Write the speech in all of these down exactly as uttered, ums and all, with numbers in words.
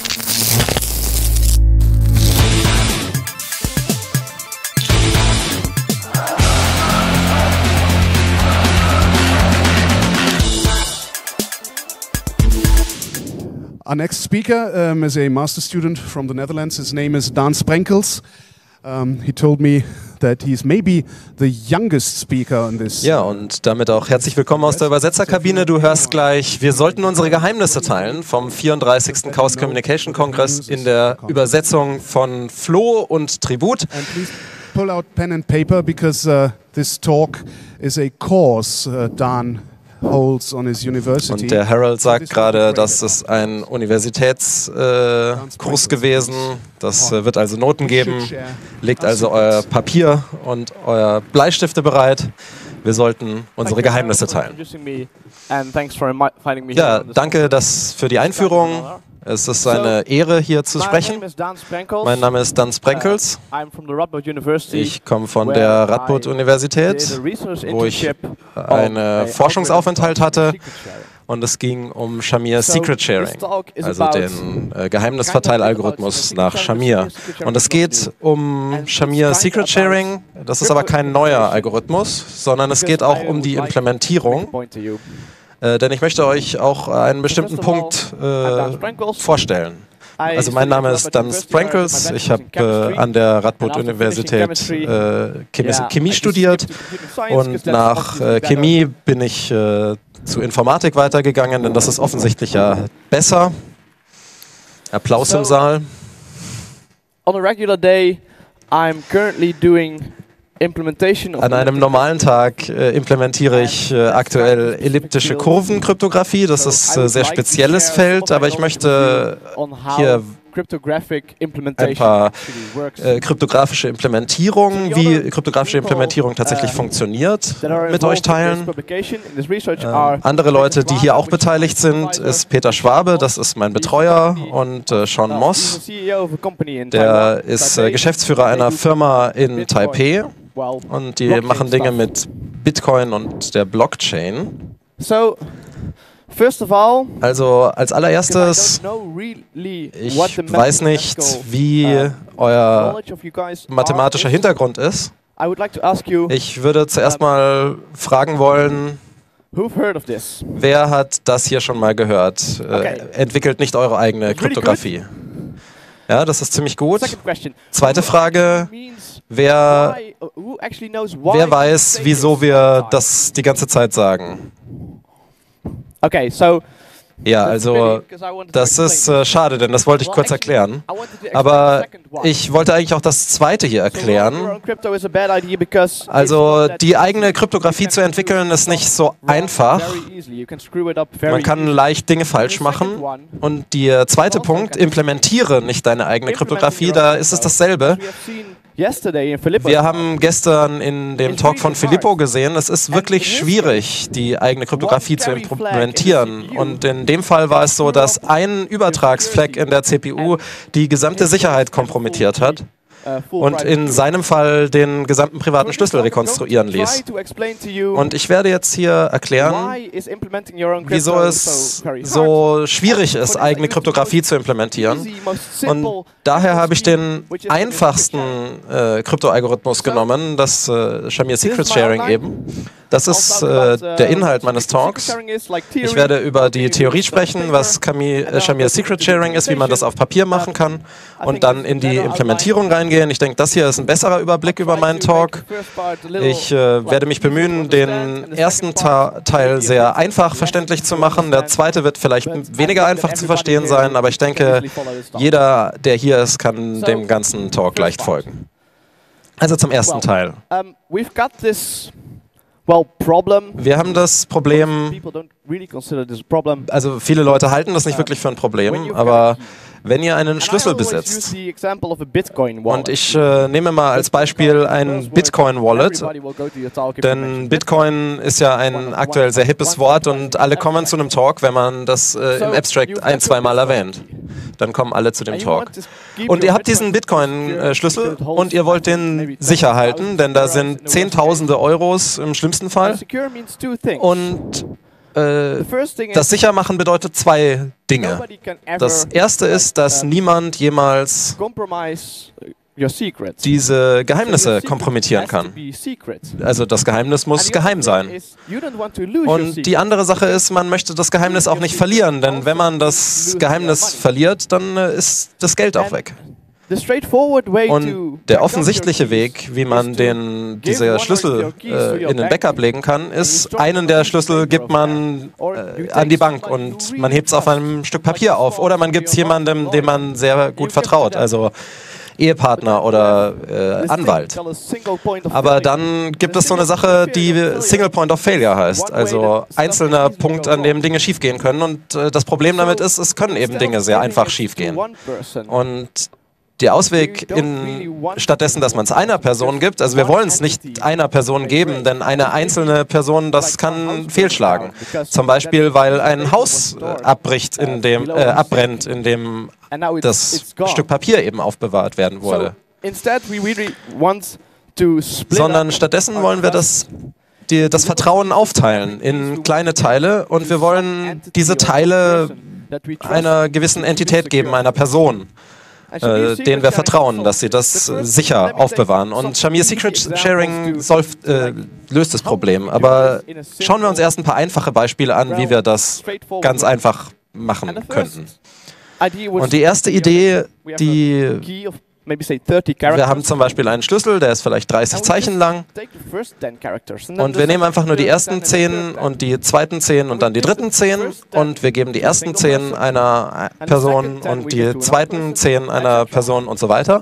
Our next speaker um, is a master student from the Netherlands. His name is Daan Sprenkels. Um, he told me that he's maybe the youngest speaker in this. Ja, und damit auch herzlich willkommen aus der Übersetzerkabine. Du hörst gleich, wir sollten unsere Geheimnisse teilen vom vierunddreißigsten Chaos Communication Congress in der Übersetzung von Flo und Tribut. And please pull out pen and paper because uh, this talk is a course uh, Daan holds on his university. Und der Harold sagt gerade, das ist ein Universitätskurs äh, gewesen. Das äh, wird also Noten geben. Legt also euer Papier und euer Bleistifte bereit. Wir sollten unsere Geheimnisse teilen. Ja, danke das für die Einführung. Es ist eine Ehre, hier zu sprechen. Mein Name ist Daan Sprenkels. Ich komme von der Radboud-Universität, wo ich einen Forschungsaufenthalt hatte. Und es ging um Shamir Secret Sharing, also den äh, Geheimnisverteilalgorithmus nach Shamir. Und es geht um Shamir Secret Sharing. Das ist aber kein neuer Algorithmus, sondern es geht auch um die Implementierung. Äh, denn ich möchte euch auch einen bestimmten Punkt äh, vorstellen. Also mein Name ist Daan Sprenkels, ich habe äh, an der Radboud-Universität äh, Chemie, Chemie studiert und nach äh, Chemie bin ich äh, zu Informatik weitergegangen, denn das ist offensichtlich ja besser. Applaus im Saal. On a regular day, I'm currently doing An einem normalen Tag äh, implementiere ich äh, aktuell elliptische Kurvenkryptographie. Das ist ein äh, sehr spezielles Feld, aber ich möchte hier ein paar äh, kryptografische Implementierungen, wie kryptografische Implementierung tatsächlich funktioniert, mit euch teilen. Äh, andere Leute, die hier auch beteiligt sind, ist Peter Schwabe, das ist mein Betreuer, und äh, Sean Moss, der ist äh, Geschäftsführer einer Firma in Taipei. Und die machen Dinge mit Bitcoin und der Blockchain. So, first of all, also als allererstes, ich weiß nicht, wie euer mathematischer Hintergrund ist. Ich würde zuerst mal fragen wollen, wer hat das hier schon mal gehört? Äh, entwickelt nicht eure eigene Kryptographie. Ja, das ist ziemlich gut. Zweite Frage. Wer, wer weiß, wieso wir das die ganze Zeit sagen? Okay, so ja, also das ist äh, schade, denn das wollte ich kurz erklären. Aber ich wollte eigentlich auch das Zweite hier erklären. Also die eigene Kryptographie zu entwickeln ist nicht so einfach. Man kann leicht Dinge falsch machen. Und der zweite Punkt, implementiere nicht deine eigene Kryptographie, da ist es dasselbe. Wir haben gestern in dem Talk von Filippo gesehen, es ist wirklich schwierig, die eigene Kryptographie zu implementieren. Und in dem Fall war es so, dass ein Übertragsfleck in der C P U die gesamte Sicherheit kompromittiert hat und in seinem Fall den gesamten privaten Schlüssel rekonstruieren ließ. Und ich werde jetzt hier erklären, wieso es so schwierig ist, eigene Kryptographie zu implementieren. Und daher habe ich den einfachsten äh, Kryptoalgorithmus genommen, das äh, Shamir Secret Sharing eben. Das ist äh, der Inhalt meines Talks. Ich werde über die Theorie sprechen, was Shamir Secret Sharing ist, wie man das auf Papier machen kann, und dann in die Implementierung reingehen. Ich denke, das hier ist ein besserer Überblick über meinen Talk. Ich äh, werde mich bemühen, den ersten Ta Teil sehr einfach verständlich zu machen. Der zweite wird vielleicht weniger einfach zu verstehen sein, aber ich denke, jeder, der hier ist, kann dem ganzen Talk leicht folgen. Also zum ersten Teil. Wir haben das Problem, also viele Leute halten das nicht wirklich für ein Problem, aber wenn ihr einen Schlüssel besitzt, und ich äh, nehme mal als Beispiel ein Bitcoin-Wallet, denn Bitcoin ist ja ein aktuell sehr hippes Wort und alle kommen zu einem Talk, wenn man das äh, im Abstract ein-, zweimal erwähnt. Dann kommen alle zu dem Talk. Und ihr habt diesen Bitcoin-Schlüssel und ihr wollt den sicher halten, denn da sind Zehntausende Euros im schlimmsten Fall. Und äh, das Sichermachen bedeutet zwei Dinge. Das erste ist, dass niemand jemals diese Geheimnisse kompromittieren kann. Also das Geheimnis muss geheim sein. Und die andere Sache ist, man möchte das Geheimnis auch nicht verlieren, denn wenn man das Geheimnis verliert, dann äh, ist das Geld auch weg. Und der offensichtliche Weg, wie man den, diese Schlüssel äh, in den Backup legen kann, ist, einen der Schlüssel gibt man äh, an die Bank und man hebt es auf einem Stück Papier auf. Oder man gibt es jemandem, dem man sehr gut vertraut, also Ehepartner oder äh, Anwalt. Aber dann gibt es so eine Sache, die Single Point of Failure heißt, also einzelner Punkt, an dem Dinge schiefgehen können. Und äh, das Problem damit ist, es können eben Dinge sehr einfach schiefgehen. Und der Ausweg, in, stattdessen, dass man es einer Person gibt, also wir wollen es nicht einer Person geben, denn eine einzelne Person, das kann fehlschlagen. Zum Beispiel, weil ein Haus äh, abbricht, in dem, äh, abbrennt, in dem das Stück Papier eben aufbewahrt werden wurde. Sondern stattdessen wollen wir das, die, das Vertrauen aufteilen in kleine Teile und wir wollen diese Teile einer gewissen Entität geben, einer Person. Äh, denen wir vertrauen, dass sie das äh, sicher aufbewahren. Und Shamir Secret Sharing solft, äh, löst das Problem. Aber schauen wir uns erst ein paar einfache Beispiele an, wie wir das ganz einfach machen könnten. Und die erste Idee, die wir haben zum Beispiel einen Schlüssel, der ist vielleicht dreißig Zeichen lang und wir nehmen einfach nur die ersten zehn und die zweiten zehn und dann die dritten zehn und wir geben die ersten zehn einer Person und die zweiten zehn einer Person und so weiter.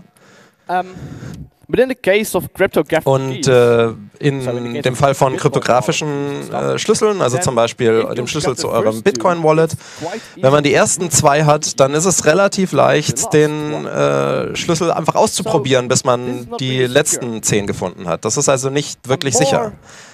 Und äh, in dem Fall von kryptografischen äh, Schlüsseln, also zum Beispiel dem Schlüssel zu eurem Bitcoin-Wallet, wenn man die ersten zwei hat, dann ist es relativ leicht, den äh, Schlüssel einfach auszuprobieren, bis man die letzten zehn gefunden hat. Das ist also nicht wirklich sicher.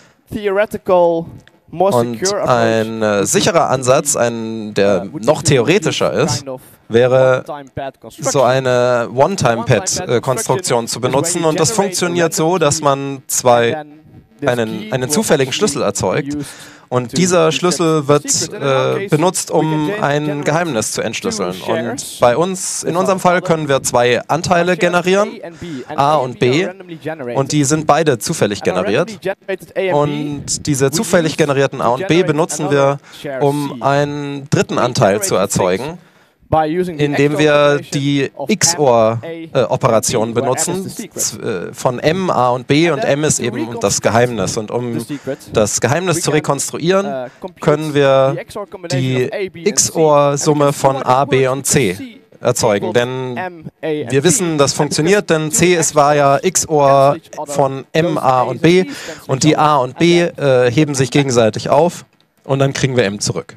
Und ein äh, sicherer Ansatz, ein, der noch theoretischer ist, wäre so eine One-Time-Pad-Konstruktion zu benutzen. Und das funktioniert so, dass man zwei, einen, einen zufälligen Schlüssel erzeugt. Und dieser Schlüssel wird äh, benutzt, um ein Geheimnis zu entschlüsseln. Und bei uns, in unserem Fall, können wir zwei Anteile generieren, A und B, und die sind beide zufällig generiert. Und diese zufällig generierten A und B benutzen wir, um einen dritten Anteil zu erzeugen, indem wir die X O R-Operation benutzen von M, A und B, und M ist eben das Geheimnis. Und um das Geheimnis zu rekonstruieren, können wir die X O R-Summe von A, B und C erzeugen. Denn wir wissen, das funktioniert, denn C ist, war ja X O R von M, A und B und die A und B äh, heben sich gegenseitig auf und dann kriegen wir M zurück.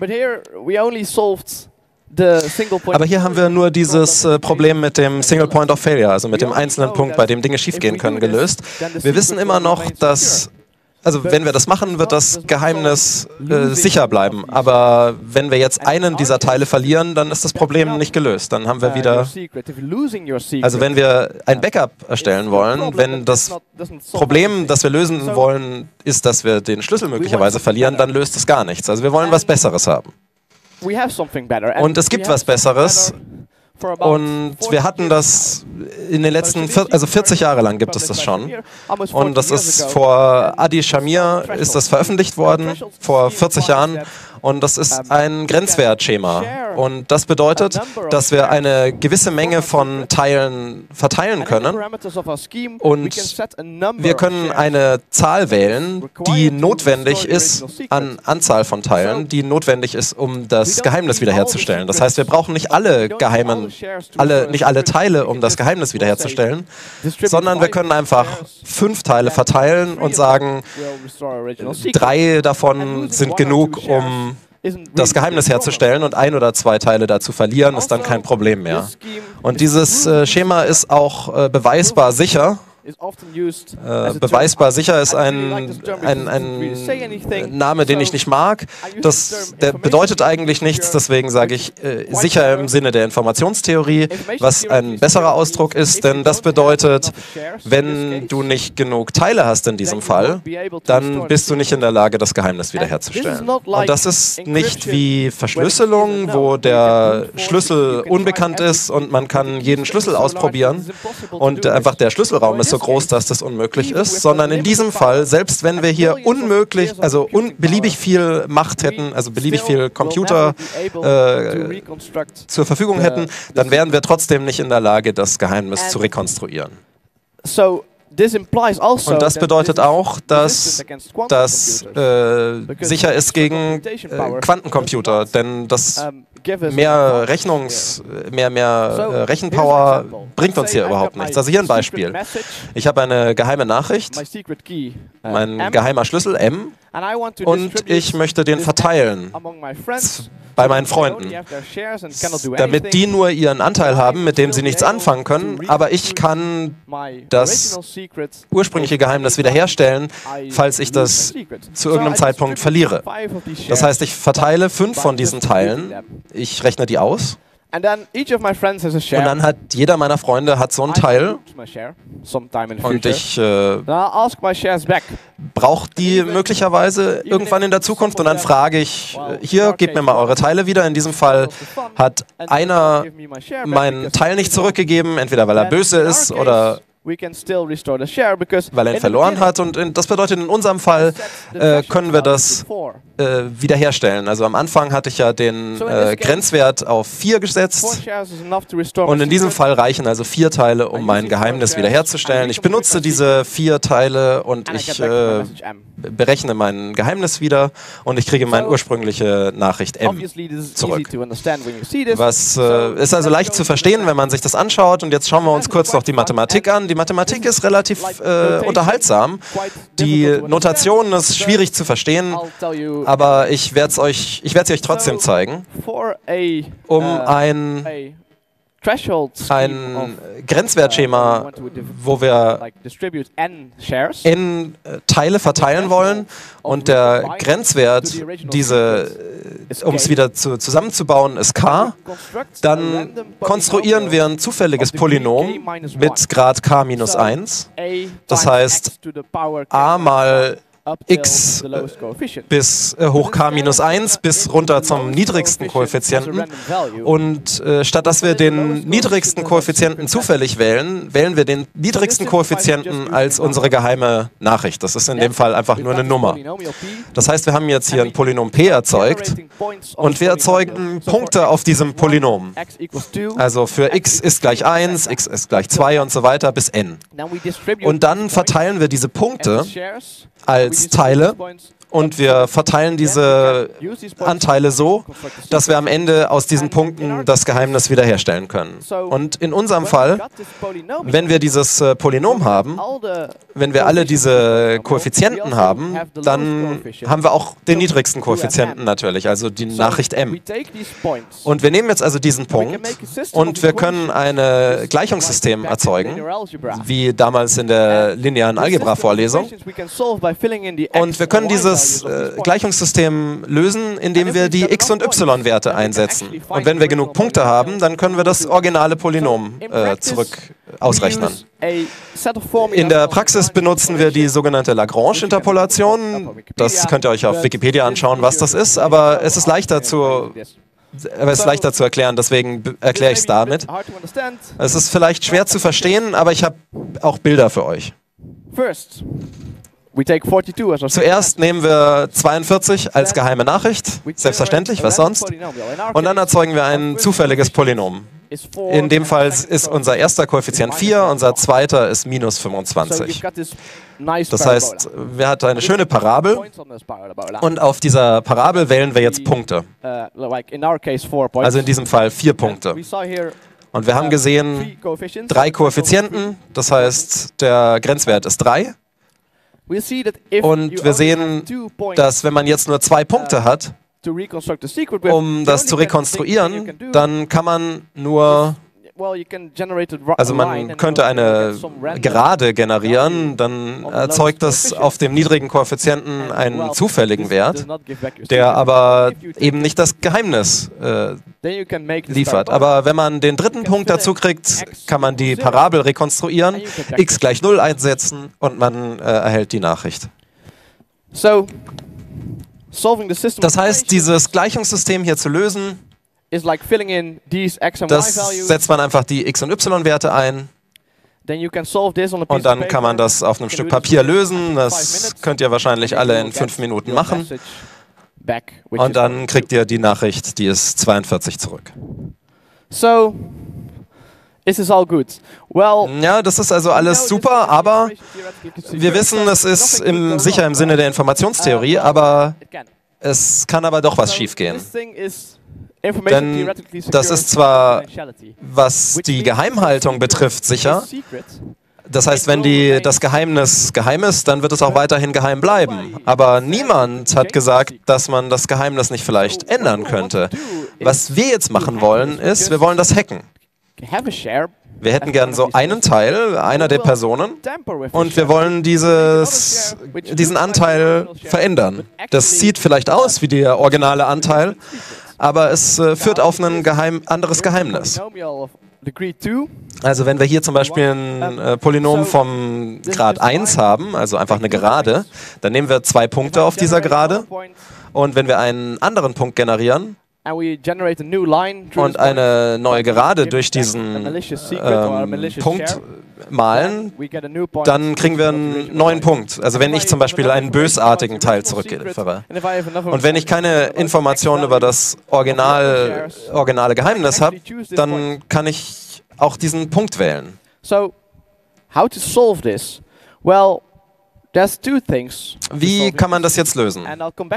Aber hier haben wir nur dieses äh, Problem mit dem Single Point of Failure, also mit dem einzelnen Punkt, bei dem Dinge schiefgehen können, gelöst. Wir wissen immer noch, dass, also wenn wir das machen, wird das Geheimnis äh, sicher bleiben. Aber wenn wir jetzt einen dieser Teile verlieren, dann ist das Problem nicht gelöst. Dann haben wir wieder, also wenn wir ein Backup erstellen wollen, wenn das Problem, das wir lösen wollen, ist, dass wir den Schlüssel möglicherweise verlieren, dann löst es gar nichts. Also wir wollen was Besseres haben. Und es gibt was Besseres. Und wir hatten das in den letzten, also vierzig Jahre lang gibt es das schon. Und das ist vor Adi Shamir ist das veröffentlicht worden, vor vierzig Jahren. Und das ist ein Grenzwertschema. Und das bedeutet, dass wir eine gewisse Menge von Teilen verteilen können. Und wir können eine Zahl wählen, die notwendig ist an Anzahl von Teilen, die notwendig ist, um das Geheimnis wiederherzustellen. Das heißt, wir brauchen nicht alle geheimen, alle, nicht alle Teile, um das Geheimnis wiederherzustellen, sondern wir können einfach fünf Teile verteilen und sagen, drei davon sind genug, um das Geheimnis herzustellen, und ein oder zwei Teile dazu verlieren, ist dann kein Problem mehr. Und dieses äh, Schema ist auch äh, beweisbar sicher. Äh, beweisbar sicher ist ein, ein, ein Name, den ich nicht mag. Das, der bedeutet eigentlich nichts, deswegen sage ich äh, sicher im Sinne der Informationstheorie, was ein besserer Ausdruck ist, denn das bedeutet, wenn du nicht genug Teile hast in diesem Fall, dann bist du nicht in der Lage, das Geheimnis wiederherzustellen. Und das ist nicht wie Verschlüsselung, wo der Schlüssel unbekannt ist und man kann jeden Schlüssel ausprobieren und einfach der Schlüsselraum ist so groß, dass das unmöglich ist, sondern in diesem Fall, selbst wenn wir hier unmöglich, also un beliebig viel Macht hätten, also beliebig viel Computer äh, zur Verfügung hätten, dann wären wir trotzdem nicht in der Lage, das Geheimnis zu rekonstruieren. Und das bedeutet auch, dass das äh, sicher ist gegen äh, Quantencomputer, denn das mehr Rechnungs, mehr, mehr äh, Rechenpower bringt uns hier überhaupt nichts. Also hier ein Beispiel. Ich habe eine geheime Nachricht, mein geheimer Schlüssel M, und ich möchte den verteilen bei meinen Freunden, damit die nur ihren Anteil haben, mit dem sie nichts anfangen können, aber ich kann das ursprüngliche Geheimnis wiederherstellen, falls ich das zu irgendeinem Zeitpunkt verliere. Das heißt, ich verteile fünf von diesen Teilen, ich rechne die aus. Und dann hat jeder meiner Freunde hat so einen Teil und ich äh, brauche die möglicherweise irgendwann in der Zukunft und dann frage ich, hier, gebt mir mal eure Teile wieder. In diesem Fall hat einer meinen Teil nicht zurückgegeben, entweder weil er böse ist oder weil er ihn verloren hat. Und in, das bedeutet, in unserem Fall äh, können wir das äh, wiederherstellen. Also am Anfang hatte ich ja den äh, Grenzwert auf vier gesetzt. Und in diesem Fall reichen also vier Teile, um mein Geheimnis wiederherzustellen. Ich benutze diese vier Teile und ich äh, berechne mein Geheimnis wieder und ich kriege meine ursprüngliche Nachricht M zurück. Was äh, ist also leicht zu verstehen, wenn man sich das anschaut. Und jetzt schauen wir uns kurz noch die Mathematik an. Die Mathematik ist relativ äh, unterhaltsam. Die Notation ist schwierig zu verstehen, aber ich werde es euch, ich werde sie euch trotzdem zeigen, um ein ein Grenzwertschema, wo wir n Teile verteilen wollen und der Grenzwert, diese, um es wieder zu, zusammenzubauen, ist k, dann konstruieren wir ein zufälliges Polynom mit Grad k minus eins. Das heißt, a mal x bis äh, hoch k minus eins bis runter zum niedrigsten Koeffizienten. Und äh, statt dass wir den niedrigsten Koeffizienten zufällig wählen, wählen wir den niedrigsten Koeffizienten als unsere geheime Nachricht. Das ist in dem Fall einfach nur eine Nummer. Das heißt, wir haben jetzt hier ein Polynom p erzeugt und wir erzeugen Punkte auf diesem Polynom. Also für x ist gleich eins, x ist gleich zwei und so weiter bis n. Und dann verteilen wir diese Punkte als Teile und wir verteilen diese Anteile so, dass wir am Ende aus diesen Punkten das Geheimnis wiederherstellen können. Und in unserem Fall, wenn wir dieses äh, Polynom haben, wenn wir alle diese Koeffizienten haben, dann haben wir auch den niedrigsten Koeffizienten natürlich, also die Nachricht m. Und wir nehmen jetzt also diesen Punkt und wir können ein Gleichungssystem erzeugen, wie damals in der linearen Algebra-Vorlesung. Und wir können dieses äh, Gleichungssystem lösen, indem wir die x- und y-Werte einsetzen. Und wenn wir genug Punkte haben, dann können wir das originale Polynom äh, zurück ausrechnen. In der Praxis benutzen wir die sogenannte Lagrange-Interpolation. Das könnt ihr euch auf Wikipedia anschauen, was das ist, aber es ist leichter zu... Aber es ist leichter zu erklären, deswegen erkläre ich es damit. Es ist vielleicht schwer zu verstehen, aber ich habe auch Bilder für euch. Zuerst nehmen wir zweiundvierzig als geheime Nachricht, selbstverständlich, was sonst? Und dann erzeugen wir ein zufälliges Polynom. In dem Fall ist unser erster Koeffizient vier, unser zweiter ist minus fünfundzwanzig. Das heißt, wir hatten eine schöne Parabel und auf dieser Parabel wählen wir jetzt Punkte. Also in diesem Fall vier Punkte. Und wir haben gesehen, drei Koeffizienten, das heißt, der Grenzwert ist drei. Und wir sehen, dass wenn man jetzt nur zwei Punkte hat, um das zu rekonstruieren, dann kann man nur Also man könnte eine Gerade generieren, dann erzeugt das auf dem niedrigen Koeffizienten einen zufälligen Wert, der aber eben nicht das Geheimnis äh, liefert. Aber wenn man den dritten Punkt dazu kriegt, kann man die Parabel rekonstruieren, x gleich null einsetzen und man äh, erhält die Nachricht. Das heißt, dieses Gleichungssystem hier zu lösen, das setzt man einfach die x- und y-Werte ein und dann kann man das auf einem Stück Papier lösen. Das könnt ihr wahrscheinlich alle in fünf Minuten machen. Und dann kriegt ihr die Nachricht, die ist zweiundvierzig zurück. So, is this all good? Well, ja, das ist also alles super, aber wir wissen, es ist im, sicher im Sinne der Informationstheorie, aber es kann aber doch was schiefgehen. Denn das ist zwar, was die Geheimhaltung betrifft, sicher. Das heißt, wenn die, das Geheimnis geheim ist, dann wird es auch weiterhin geheim bleiben. Aber niemand hat gesagt, dass man das Geheimnis nicht vielleicht ändern könnte. Was wir jetzt machen wollen, ist, wir wollen das hacken. Wir hätten gern so einen Teil, einer der Personen, und wir wollen dieses, diesen Anteil verändern. Das sieht vielleicht aus wie der originale Anteil, aber es äh, führt auf ein Geheim, anderes Geheimnis. Also wenn wir hier zum Beispiel ein äh, Polynom vom Grad eins haben, also einfach eine Gerade, dann nehmen wir zwei Punkte auf dieser Gerade, und wenn wir einen anderen Punkt generieren und eine neue Gerade durch diesen ähm, Punkt malen, dann kriegen wir einen neuen Punkt. Also wenn ich zum Beispiel einen bösartigen Teil zurückliefere. Und wenn ich keine Informationen über das Original, originale Geheimnis habe, dann kann ich auch diesen Punkt wählen. So, how to solve this? Well, there's two things. Wie kann man das jetzt lösen?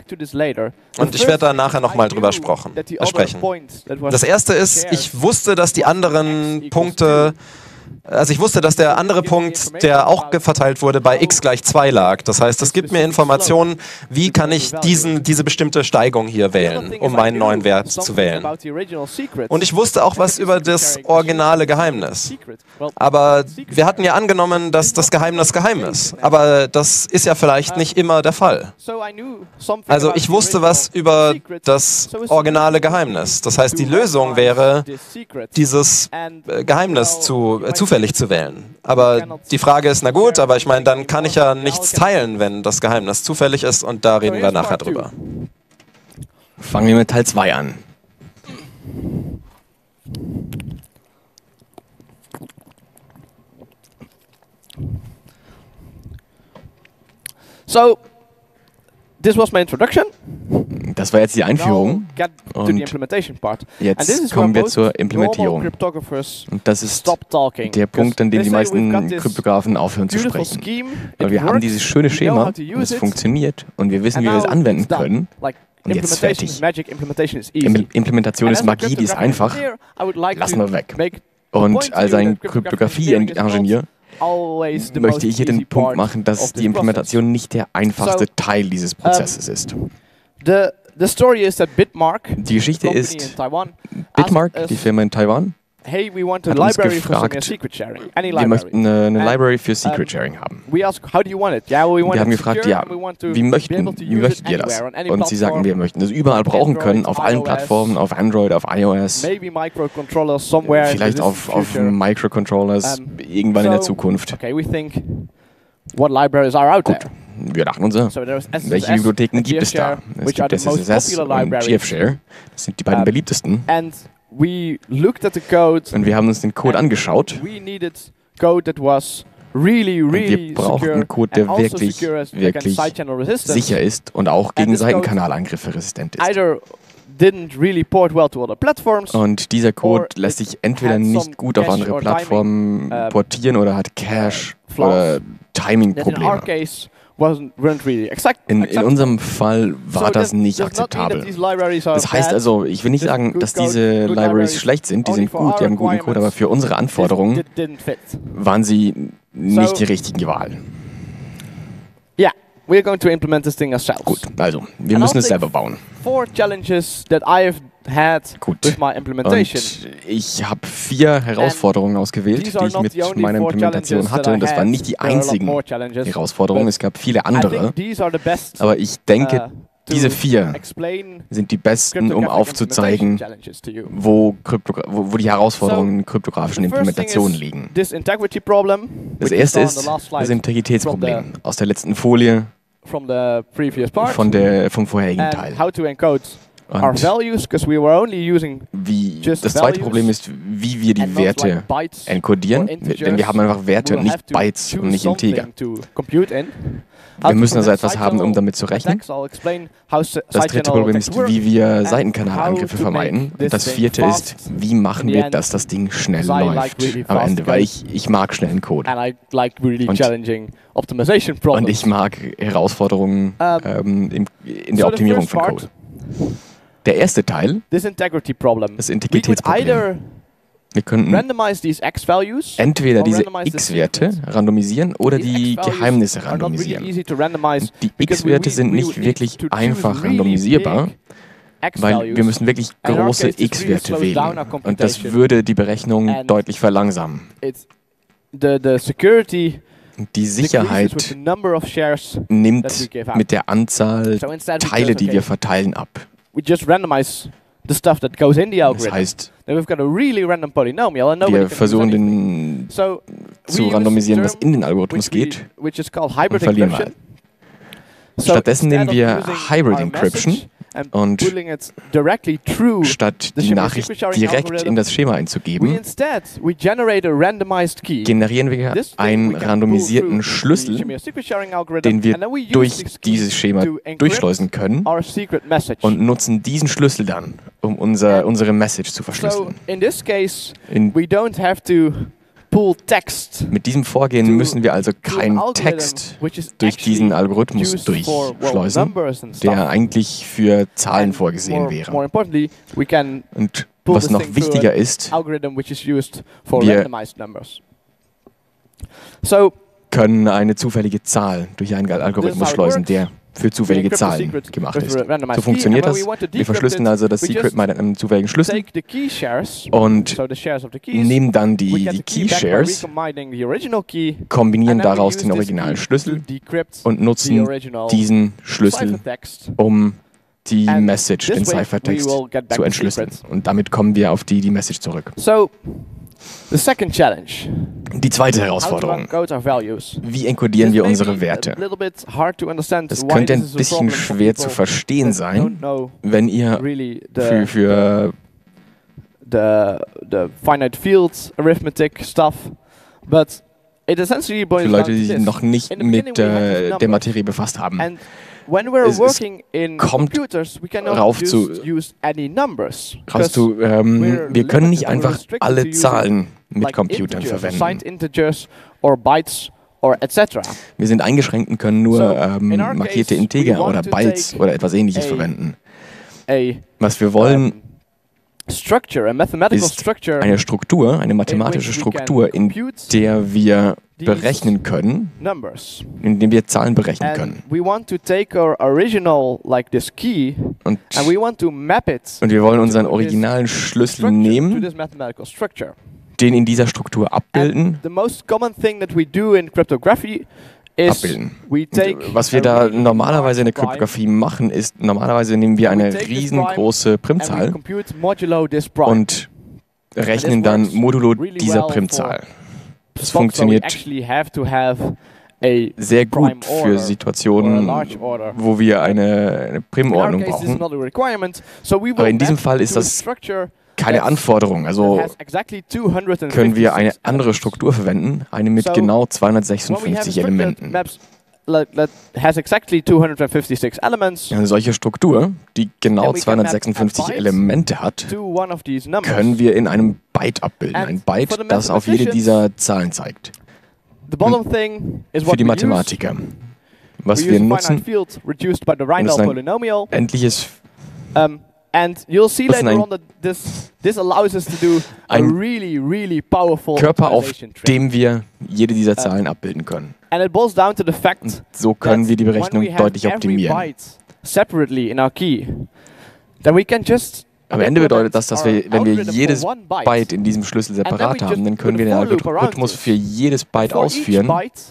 Und ich werde da nachher nochmal drüber sprechen. Das erste ist, ich wusste, dass die anderen Punkte, also ich wusste, dass der andere Punkt, der auch verteilt wurde, bei x gleich zwei lag. Das heißt, es gibt mir Informationen, wie kann ich diesen, diese bestimmte Steigung hier wählen, um meinen neuen Wert zu wählen. Und ich wusste auch was über das originale Geheimnis. Aber wir hatten ja angenommen, dass das Geheimnis geheim ist. Aber das ist ja vielleicht nicht immer der Fall. Also ich wusste was über das originale Geheimnis. Das heißt, die Lösung wäre, dieses äh, Geheimnis zu, äh, zufällig zu wählen. Aber die Frage ist, na gut, aber ich meine, dann kann ich ja nichts teilen, wenn das Geheimnis zufällig ist, und da reden wir nachher drüber. Fangen wir mit Teil zwei an. So, this was my introduction. Das war jetzt die Einführung. Und jetzt kommen wir zur Implementierung. Und das ist der Punkt, an dem die meisten Kryptografen aufhören zu sprechen. Weil wir haben dieses schöne Schema, und es funktioniert, und wir wissen, wie wir es anwenden können. Und jetzt ist fertig. Implementation ist Magie, die ist einfach. Lassen wir weg. Und als ein Kryptographie-Ingenieur möchte ich hier den Punkt machen, dass die Implementation nicht der einfachste Teil dieses Prozesses ist. Die Geschichte ist, Bitmark, die Firma in Taiwan, hat uns gefragt, wir möchten eine, eine Library für Secret Sharing haben. Wir haben gefragt, ja, wie, möchten, wie möchtet ihr das? Und sie sagten, wir möchten das überall brauchen können, auf allen Plattformen, auf Android, auf iOS, vielleicht auf, auf Microcontrollers, irgendwann in der Zukunft. What libraries are out there? Gut, wir dachten uns, welche Bibliotheken gibt es da? Es gibt S S S und G F Share, das sind die beiden beliebtesten. Und wir haben uns den Code angeschaut. Und wir brauchten einen Code, der wirklich, wirklich sicher ist und auch gegen Seitenkanalangriffe resistent ist. Und dieser Code lässt sich entweder nicht gut auf andere Plattformen portieren oder hat Cache- oder Timing-Probleme. In, in unserem Fall war das nicht akzeptabel. Das heißt also, ich will nicht sagen, dass diese Libraries schlecht sind, die sind gut, die haben guten Code, aber für unsere Anforderungen waren sie nicht die richtige Wahl. Ja. we're going to implement this thing ourselves. Gut, also wir müssen es selber bauen. Four challenges that I have had Gut. with my implementation. Und ich habe vier Herausforderungen ausgewählt, die ich mit meiner Implementation hatte. Und das waren nicht die einzigen Herausforderungen, es gab viele andere. Aber ich denke, diese vier sind die besten, um aufzuzeigen, wo, wo, wo die Herausforderungen in kryptografischen Implementationen liegen. Das erste ist das Integritätsproblem aus der letzten Folie von der, vom vorherigen Teil. Und wie, das zweite Problem ist, wie wir die Werte enkodieren, denn wir haben einfach Werte und nicht Bytes und nicht Integer. Wir müssen also etwas haben, um damit zu rechnen. Das dritte Problem ist, wie wir Seitenkanalangriffe vermeiden. Und das vierte ist, wie machen wir, dass das Ding schnell läuft am Ende, weil ich, ich mag schnellen Code. Und, und ich mag Herausforderungen ähm, in, in der Optimierung von Code. Der erste Teil, das Integritätsproblem. Wir könnten entweder diese X-Werte randomisieren oder die Geheimnisse randomisieren. Die X-Werte sind nicht wirklich einfach randomisierbar, weil wir müssen wirklich große X-Werte wählen. Und das würde die Berechnung deutlich verlangsamen. Die Sicherheit nimmt mit der Anzahl Teile, die wir verteilen, ab. We just randomize the stuff that goes in the algorithm. Das heißt, then we've got a really random polynomial and nobody wir versuchen den so zu randomisieren, was in den Algorithmus geht, which is called hybrid und verlieren wir. Stattdessen nehmen wir Hybrid Encryption und statt die Nachricht direkt in das Schema einzugeben, generieren wir einen randomisierten Schlüssel, den wir durch dieses Schema durchschleusen können und nutzen diesen Schlüssel dann, um unser, unsere Message zu verschlüsseln. In Mit diesem Vorgehen müssen wir also keinen Text durch diesen Algorithmus durchschleusen, der eigentlich für Zahlen vorgesehen wäre. Und was noch wichtiger ist, wir können eine zufällige Zahl durch einen Algorithmus schleusen, der für zufällige Zahlen gemacht ist. So funktioniert das. Wir verschlüsseln also das Secret mit einem zufälligen Schlüssel und nehmen dann die, die Key Shares, kombinieren daraus den originalen Schlüssel und nutzen diesen Schlüssel, um die Message, den Ciphertext, zu entschlüsseln. Und damit kommen wir auf die, die Message zurück. The second challenge. Die zweite Herausforderung. Wie enkodieren wir unsere Werte? Das könnte ein bisschen schwer zu verstehen sein, wenn ihr für, für the, the finite fields arithmetic stuff, but it essentially boils für Leute, die sich noch nicht mit äh, der Materie befasst haben. When we're es, working es in kommt computers, we cannot rauf use, zu, use any numbers. Raus zu ähm, wir können nicht einfach alle Zahlen mit like Computern verwenden. Signed integers or bytes or et cetera. Wir sind eingeschränkt und können nur ähm, markierte Integer oder Bytes oder etwas Ähnliches a, verwenden. A, Was wir wollen, um, structure, a mathematical ist structure eine Struktur, eine mathematische Struktur, in der wir berechnen können, indem wir Zahlen berechnen können. We want to take our original, like this key, und, and we want to map it und wir wollen unseren originalen Schlüssel nehmen, den in dieser Struktur abbilden. The most common thing that we do in cryptography is abbilden. we take Was wir da normalerweise in der Kryptographie machen, ist, normalerweise nehmen wir eine riesengroße Primzahl und rechnen dann modulo dieser Primzahl. Das funktioniert sehr gut für Situationen, wo wir eine, eine Primordnung brauchen. Aber in diesem Fall ist das keine Anforderung. Also können wir eine andere Struktur verwenden, eine mit genau zweihundertsechsundfünfzig Elementen. Eine solche Struktur, die genau zweihundertsechsundfünfzig Elemente hat, können wir in einem Byte abbilden. Ein Byte, das auf jede dieser Zahlen zeigt. Für die Mathematiker. Was wir nutzen, ist ein endliches And you'll see later on that this this allows us to do a really really powerful Körper, auf dem wir jede dieser Zahlen abbilden können. And it boils down to the fact Und so können wir die Berechnung deutlich optimieren. Separately in our key, then we can just Am Ende bedeutet das, dass wir, wenn wir jedes Byte in diesem Schlüssel separat haben, dann können wir den Algorithmus für jedes Byte ausführen.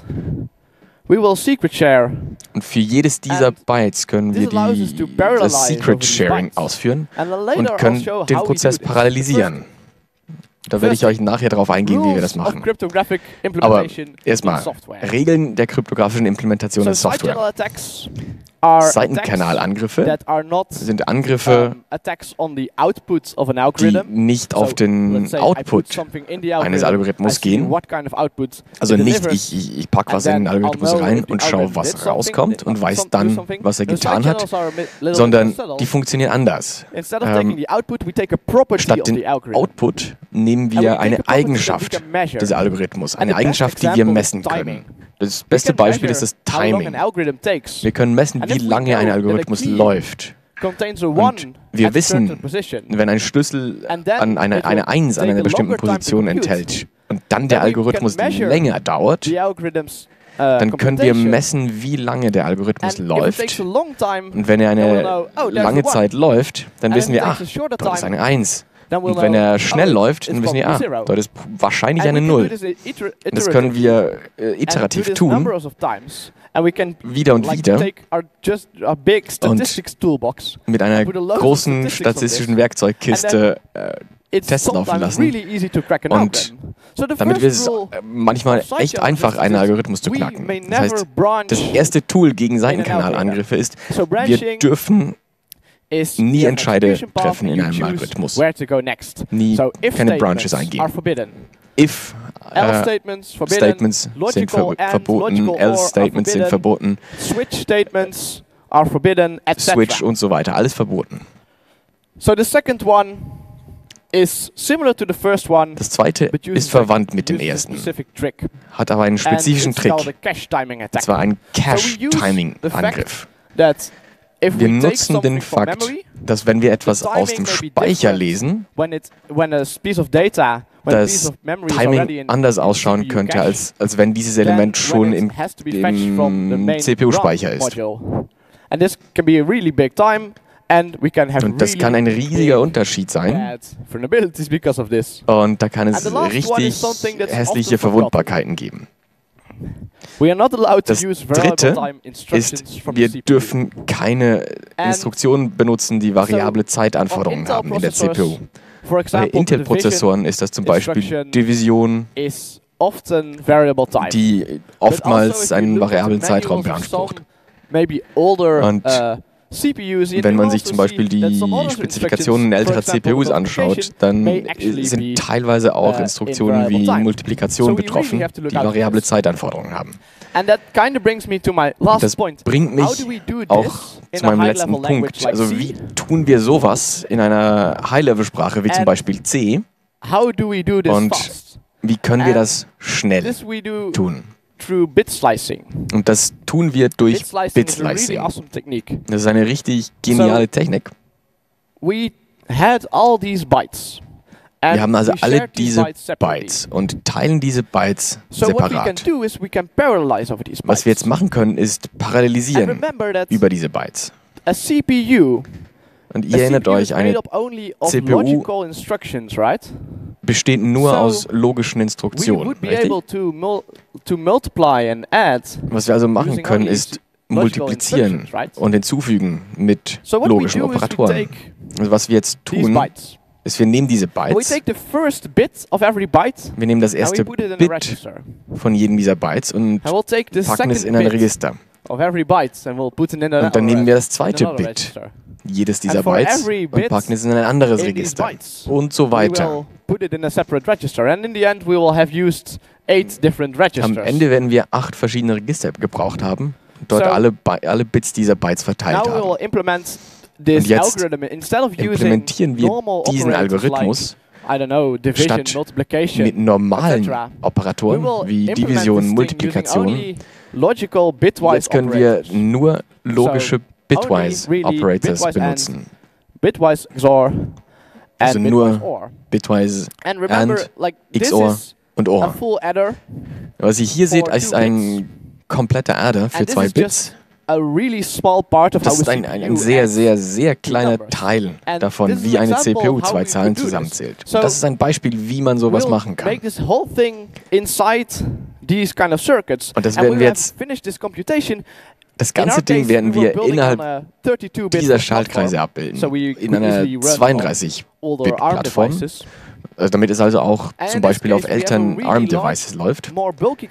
Und für jedes dieser Bytes können wir die, das Secret Sharing ausführen und können den Prozess parallelisieren. Da werde ich euch nachher darauf eingehen, wie wir das machen. Aber erstmal, Regeln der kryptografischen Implementation der Software. Seitenkanalangriffe sind Angriffe, die nicht auf den Output eines Algorithmus gehen. Also nicht, ich, ich, ich packe was in den Algorithmus rein und schaue, was rauskommt und weiß dann, was er getan hat, sondern die funktionieren anders. Ähm, statt den Output nehmen wir eine Eigenschaft des Algorithmus, eine Eigenschaft, die wir messen können. Das beste Beispiel ist das Timing. Wir können messen, wie lange ein Algorithmus läuft. Und wir wissen, wenn ein Schlüssel an eine, eine eins an einer bestimmten Position enthält und dann der Algorithmus länger dauert, dann können wir messen, wie lange der Algorithmus läuft. Und wenn er eine lange Zeit läuft, dann wissen wir, ach, dort ist eine eins. Und wenn er schnell läuft, dann wissen wir, ah, dort ist wahrscheinlich eine Null. Und das können wir äh, iterativ tun, wieder und wieder. Und mit einer großen statistischen Werkzeugkiste äh, Tests laufen lassen. Und damit wird es manchmal echt einfach, einen Algorithmus zu knacken. Das heißt, das erste Tool gegen Seitenkanalangriffe ist, wir dürfen nie Entscheide treffen in einem Algorithmus. Nie keine Branches eingeben. If äh, Statements sind ver verboten, else Statements sind verboten, Switch und so weiter, alles verboten. Das zweite ist verwandt mit dem ersten, hat aber einen spezifischen Trick, und zwar einen Cache-Timing-Angriff. Wir nutzen den Fakt, dass wenn wir etwas aus dem Speicher lesen, das Timing anders ausschauen könnte, als, als wenn dieses Element schon im, im C P U-Speicher ist. Und das kann ein riesiger Unterschied sein. Und da kann es richtig hässliche Verwundbarkeiten geben. Das dritte ist, wir dürfen keine Instruktionen benutzen, die variable Zeitanforderungen haben in der C P U. Bei Intel-Prozessoren ist das zum Beispiel Division, die oftmals einen variablen Zeitraum beansprucht. Und wenn man sich zum Beispiel die Spezifikationen älterer C P Us anschaut, dann sind teilweise auch Instruktionen wie Multiplikation betroffen, die variable Zeitanforderungen haben. Das bringt mich auch zu meinem letzten Punkt. Also wie tun wir sowas in einer High-Level-Sprache wie zum Beispiel C? Und wie können wir das schnell tun? Und das tun wir durch Bit-Slicing. Das ist eine richtig geniale Technik. Wir haben also alle diese Bytes und teilen diese Bytes separat. Was wir jetzt machen können, ist parallelisieren über diese Bytes. Und ihr erinnert euch, eine C P U besteht nur aus logischen Instruktionen, richtig? Was wir also machen können, ist multiplizieren und hinzufügen mit logischen Operatoren. Also was wir jetzt tun, ist, wir nehmen diese Bytes, wir nehmen das erste Bit von jedem dieser Bytes und packen es in ein Register. Und dann nehmen wir das zweite Bit jedes dieser Bytes und packen es in ein anderes Register und so weiter. Am Ende werden wir acht verschiedene Register gebraucht haben und dort alle, alle Bits dieser Bytes verteilt haben. Und jetzt implementieren wir diesen Algorithmus statt mit normalen Operatoren wie Division, Multiplikation. Jetzt können wir nur logische Bitwise Operators benutzen. bitwise X O R also nur bitwise and, remember, and like, X O R und O R. Was ihr hier seht, ist ein kompletter Adder für zwei Bits. Really small part of das ist ein, ein, ein sehr, sehr, sehr kleiner Teil davon, wie eine C P U zwei Zahlen zusammenzählt. Und das ist ein Beispiel, wie man sowas machen kann. Und das werden wir jetzt, das ganze Ding werden wir innerhalb dieser Schaltkreise abbilden, in einer zweiunddreißig-Bit-Plattform. Also damit es also auch zum Beispiel auf älteren ARM-Devices läuft. Und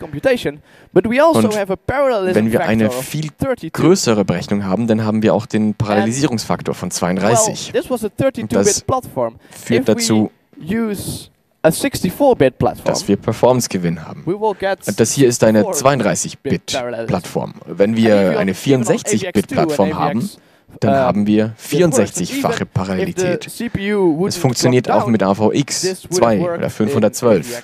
wenn wir eine viel größere Berechnung haben, dann haben wir auch den Parallelisierungsfaktor von zweiunddreißig. Und das führt dazu, dass wir Performance-Gewinn haben. Und das hier ist eine zweiunddreißig-Bit-Plattform. Wenn wir eine vierundsechzig-Bit-Plattform haben, dann haben wir vierundsechzig-fache Parallelität. Es funktioniert auch mit A V X zwei oder fünfhundertzwölf.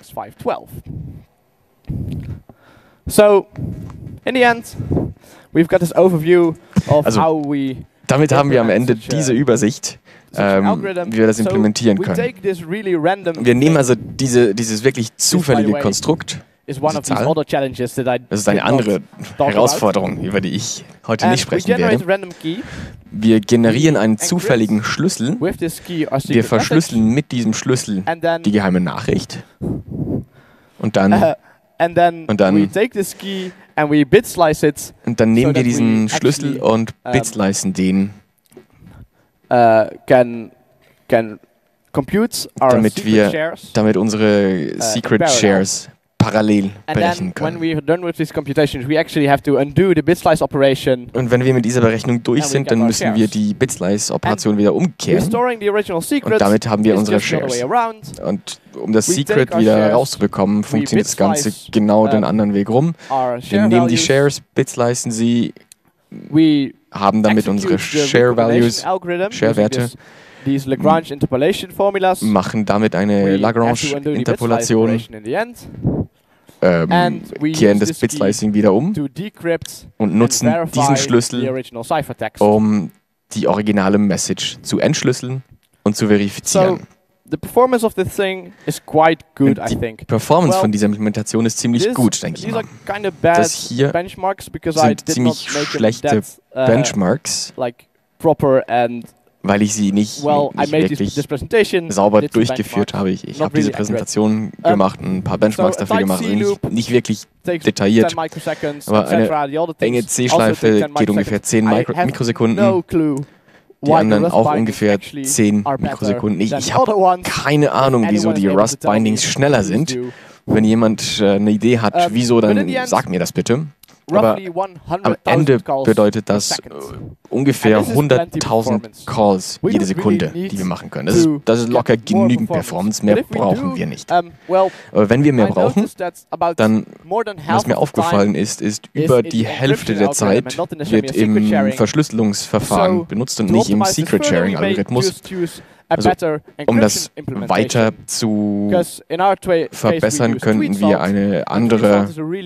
So, in the end, we've got this overview of also, how we damit haben wir am Ende diese Übersicht, ähm, wie wir das implementieren können. Wir nehmen also diese, dieses wirklich zufällige Konstrukt, diese Zahl. Das ist eine andere Herausforderung, über die ich heute nicht sprechen werde. Wir generieren einen zufälligen Schlüssel. Wir verschlüsseln mit diesem Schlüssel die geheime Nachricht. Und dann, und dann, und dann nehmen wir diesen Schlüssel und bitslicen den, damit wir damit unsere Secret Shares parallel berechnen können. Und wenn wir mit dieser Berechnung durch sind, dann müssen wir die Bitslice-Operation wieder umkehren. Und damit haben wir unsere Shares. Und um das Secret wieder rauszubekommen, funktioniert das Ganze genau den anderen Weg rum. Wir nehmen die Shares, bitslicen sie, haben damit unsere Share-Values, Share-Werte, machen damit eine Lagrange-Interpolation, ähm, kehren das Bitslicing wieder um und nutzen diesen Schlüssel, um die originale Message zu entschlüsseln und zu verifizieren. The performance of the thing is quite good, I think. Die Performance well, von dieser Implementation ist ziemlich gut, denke ich mal. Kind of bad das hier sind ziemlich schlechte that, uh, Benchmarks, like proper and weil ich sie nicht, well, nicht wirklich this, this sauber durchgeführt habe. Ich, ich habe diese Präsentation accurate. gemacht, ein paar Benchmarks so dafür gemacht, also nicht, nicht wirklich detailliert. Aber eine enge C-Schleife geht ungefähr zehn Mikro Mikrosekunden. No die anderen auch ungefähr zehn Mikrosekunden. Ich, ich habe keine Ahnung, wieso die Rust-Bindings schneller sind. Wenn jemand äh, eine Idee hat, wieso, dann sag mir das bitte. Aber am Ende bedeutet das äh, ungefähr hunderttausend Calls jede Sekunde, die wir machen können. Das ist, das ist locker genügend Performance, mehr brauchen wir nicht. Aber wenn wir mehr brauchen, dann, was mir aufgefallen ist, ist, über die Hälfte der Zeit wird im Verschlüsselungsverfahren benutzt und nicht im Secret-Sharing-Algorithmus. Also, um das weiter zu verbessern, könnten wir eine andere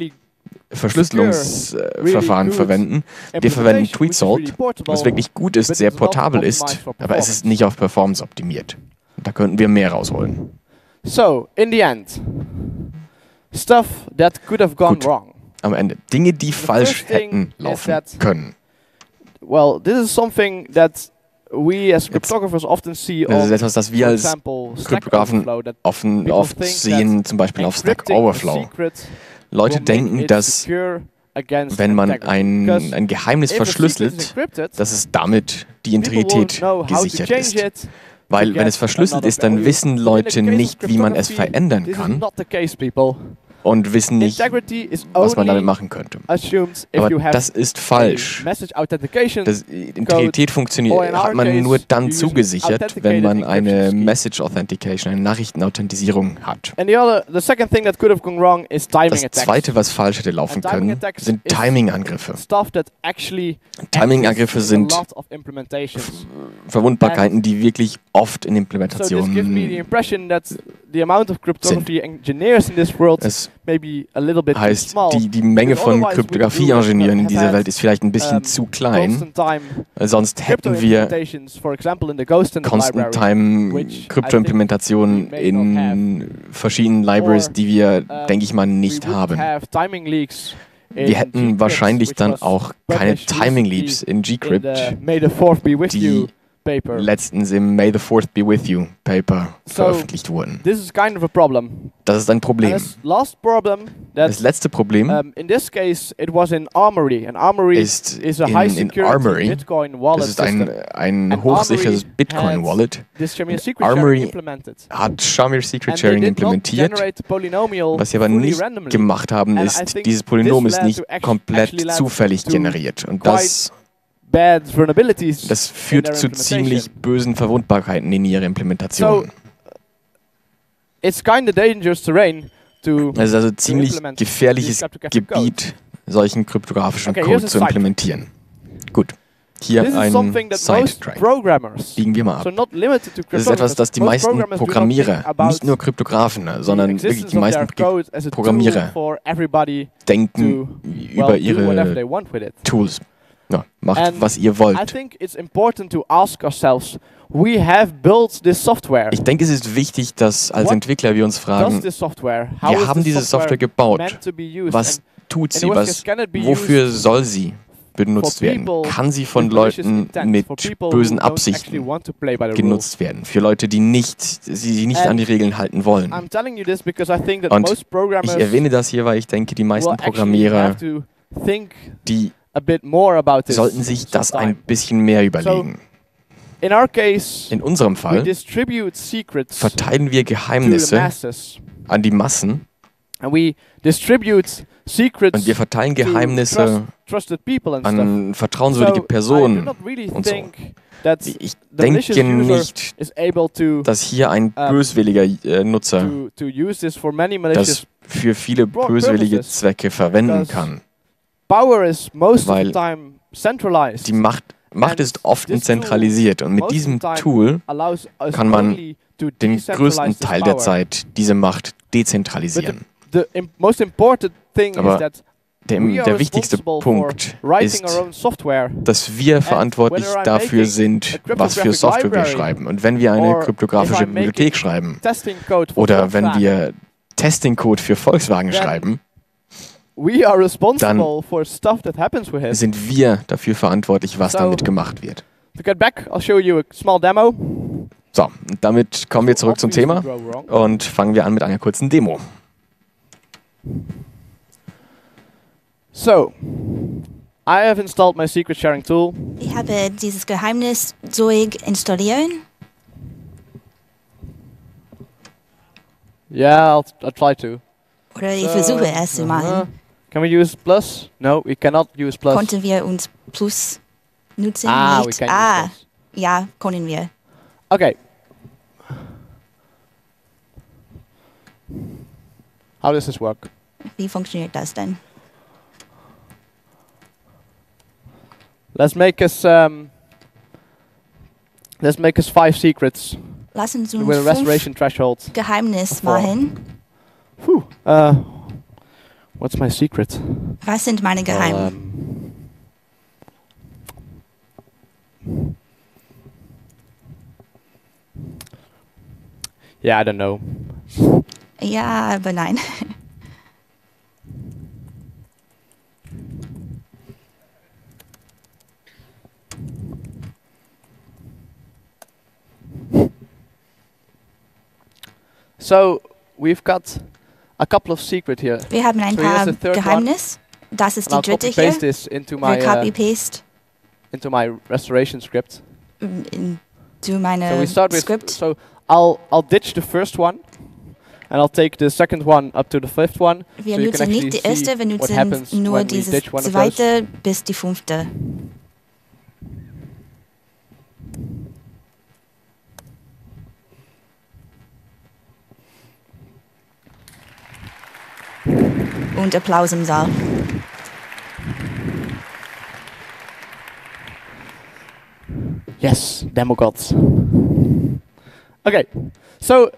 Verschlüsselungsverfahren verwenden. Wir verwenden Tweetsalt, was wirklich gut ist, sehr portabel ist, aber es ist nicht auf Performance optimiert. Da könnten wir mehr rausholen. So, in the end, stuff that could have gone gut. wrong. Am Ende, Dinge, die falsch hätten laufen können. Well, this is something that we as cryptographers often see. Das ist etwas, das wir als Kryptografen offen, oft sehen, zum Beispiel auf Stack Overflow. Leute denken, dass wenn man ein, ein Geheimnis verschlüsselt, dass es damit die Integrität gesichert ist. Weil wenn es verschlüsselt ist, dann wissen Leute nicht, wie man es verändern kann und wissen nicht, was man damit machen könnte. Aber das ist falsch. Das, Integrität funktioniert, hat man nur dann zugesichert, wenn man eine Message Authentication, eine Nachrichtenauthentisierung hat. Das Zweite, was falsch hätte laufen können, sind Timing-Angriffe. Timing-Angriffe sind Verwundbarkeiten, die wirklich oft in Implementationen sind. Es Heißt, die, die Menge von Kryptographie-Ingenieuren in dieser Welt ist vielleicht ein bisschen zu klein. Sonst hätten wir Constant-Time-Krypto-Implementationen in verschiedenen Libraries, die wir, denke ich mal, nicht haben. Wir hätten wahrscheinlich dann auch keine Timing Leaps in Gcrypt, die letztens im May the fourth be with you Paper veröffentlicht wurden. Das ist ein Problem. Das letzte Problem ist in, in Armory. Das ist ein, ein hochsicheres Bitcoin-Wallet. Armory hat Shamir Secret Sharing implementiert. Was sie aber nicht gemacht haben, ist, dieses Polynom ist nicht komplett zufällig generiert. Und das Das führt zu ziemlich bösen Verwundbarkeiten in ihrer Implementation. Es ist also ziemlich gefährliches Gebiet, solchen kryptografischen Code zu implementieren. Gut, hier ein Sidetrack. Biegen wir mal ab. Das ist etwas, das die meisten Programmierer, nicht nur Kryptografen, sondern wirklich die meisten Programmierer denken über ihre Tools. Ja, macht, And was ihr wollt. Ich denke, es ist wichtig, dass als Entwickler wir uns fragen, wir haben diese Software gebaut. Was tut sie? Was, wofür soll sie benutzt werden? Kann sie von Leuten mit bösen Absichten genutzt werden? Für Leute, die nicht, sie nicht an die Regeln halten wollen. Und ich erwähne das hier, weil ich denke, die meisten Programmierer, die sollten sich das ein bisschen mehr überlegen. In unserem Fall verteilen wir Geheimnisse an die Massen und wir verteilen Geheimnisse an vertrauenswürdige Personen und so. Ich denke nicht, dass hier ein böswilliger äh, Nutzer das für viele böswillige Zwecke verwenden kann. Weil die Macht, Macht ist oft zentralisiert und mit diesem Tool kann man den größten Teil der Zeit diese Macht dezentralisieren. Aber der, der wichtigste Punkt ist, dass wir verantwortlich dafür sind, was für Software wir schreiben. Und wenn wir eine kryptografische Bibliothek schreiben oder wenn wir Testing-Code für Volkswagen schreiben, dann sind wir dafür verantwortlich, was damit gemacht wird. So, damit kommen wir zurück zum Thema und fangen wir an mit einer kurzen Demo. So, I have installed my secret sharing tool. Ich habe dieses Geheimniszeug installiert. Yeah, I'll, I'll try to. Oder ich versuche es zu machen. Can we use plus? No, we cannot use plus. Konnten wir uns plus nutzen? Ah, nicht? we can ah use plus. Ja, können wir. Okay. How does this work? Wie funktioniert das denn? Let's make us um, let's make us five secrets. Lass uns uns with a restoration threshold. Geheimnis machen. Puh. Uh, what's my secret? Was sind meine Geheimnisse? Um, yeah, I don't know. Ja, aber nein. So, we've got a couple of secret here. Wir haben ein so paar Geheimnisse. Das ist die dritte hier. Wir copy-paste into my restoration script. Into meine so we start with, Script. So I'll I'll ditch the first one, and I'll take the second one up to the fifth one. Wir so nutzen nicht die erste, wir nutzen nur dieses zweite bis die fünfte. Und Applaus im Saal. Yes, demo gods. Okay, so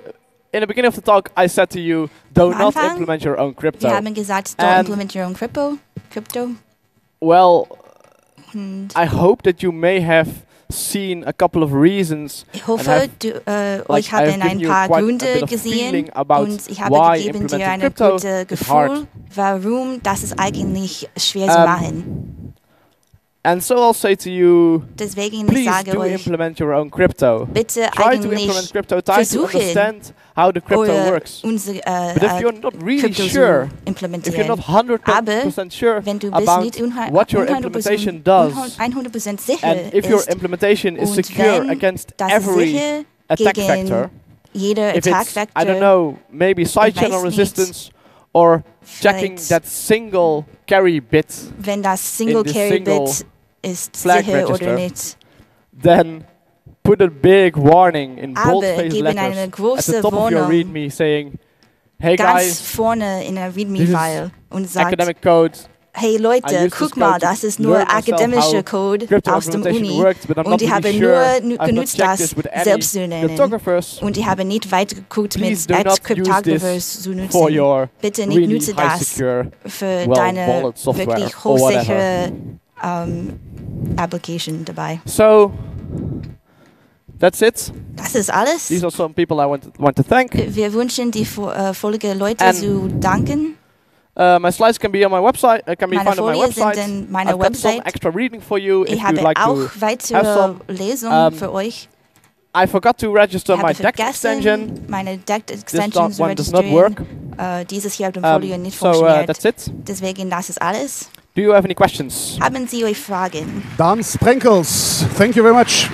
in the beginning of the talk, I said to you, do not implement your own crypto. Wir haben gesagt, don't and implement your own crypto. Crypto. Well, and I hope that you may have seen a couple of reasons. Ich hoffe, du, äh, like ich habe ein paar Gründe gesehen und ich habe gegeben dir ein gutes Gefühl, warum das ist eigentlich schwer um, zu machen. And so I'll say to you, Deswegen please sage do euch, implement your own crypto. Bitte Try to implement crypto. Try to understand how the crypto works. Unsere, äh, But if you're not really sure, if you're not one hundred percent sure about what your implementation does, and if your implementation is secure against every attack vector, if it's, I don't know, maybe side-channel resistance, or checking that single carry bit, wenn das Single Carry Bit ist sicher oder nicht, then put a big warning in Aber bold-faced letters eine große at the top Warnung of your README saying, hey ganz guys, vorne in der README-File und sagt, academic code, hey Leute, guck mal, das ist nur akademischer Code aus dem Uni und ich habe nur genutzt, das selbst zu lernen. Und ich habe nicht weitergeguckt mit Cryptographers zu nutzen. Bitte nicht nutze das für deine wirklich hochsichere um, Application dabei. So, that's it. Das ist alles. These are some people I want to, want to thank. Wir wünschen die uh, Folge Leute And zu danken. Uh, my slides can be on my website. Uh, can be meine found on my Folien website. sind in meiner I've got Website. some extra reading for you ich if habe you'd like auch to weitere have some. Lesungen Um, für euch. I forgot to register Ich my habe DECT extension. meine DECT Extension zu one does not work. Uh, dieses hier auf dem Um, Folio nicht so uh, funktioniert. that's it. Deswegen, das ist alles. Do you have any questions? Haben Sie euch Fragen? Dan Sprenkels, thank you very much.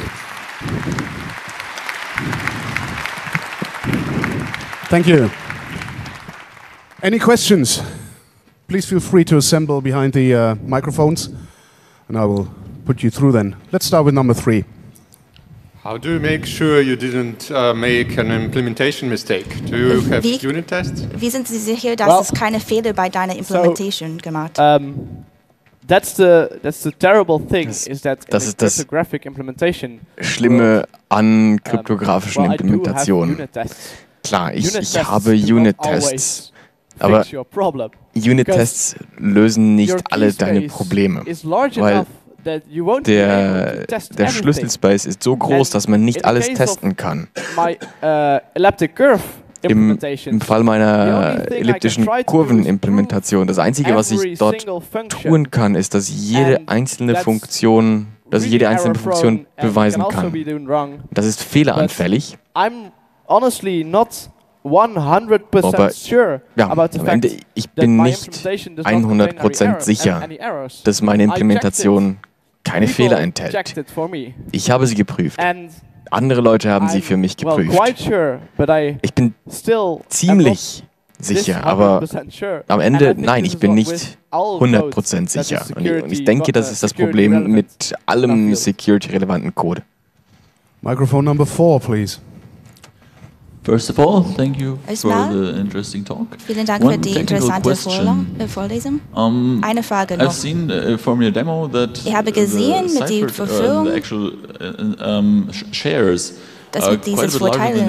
Thank you. Any questions? Please feel free to assemble behind the uh, microphones, and I will put you through then. Let's start with number three. How do you make sure you didn't uh, make an implementation mistake? Do you have wie, unit tests? Wie sind Sie sicher, dass well, es keine Fehler bei deiner Implementation so, gemacht? Um, that's the that's the terrible thing das, is that das in ist das cryptographic implementation Schlimme an kryptografischen um, well, Implementationen. Klar, ich, ich habe Unit-Tests, aber Unit-Tests lösen nicht alle deine Probleme, weil der, der Schlüsselspace ist so groß, dass man nicht alles testen kann. Im, Im Fall meiner elliptischen Kurvenimplementation, das Einzige, was ich dort tun kann, ist, dass jede einzelne Funktion, dass ich jede einzelne Funktion beweisen kann. Das ist fehleranfällig. Aber ja, am Ende, ich bin nicht hundert Prozent sicher, dass meine Implementation keine Fehler enthält. Ich habe sie geprüft. Andere Leute haben sie für mich geprüft. Ich bin ziemlich sicher, aber am Ende, nein, ich bin nicht hundert Prozent sicher. Und ich, und ich denke, das ist das Problem mit allem security-relevanten Code. Microphone number four, please. First of all, thank you for the interesting talk. Vielen Dank für die interessante Vorlesung. Um, Eine Frage noch. I've seen uh, from your demo that ich habe gesehen the mit der Verführung, uh, the actual uh, um, shares dass mit diesen Vorteilen,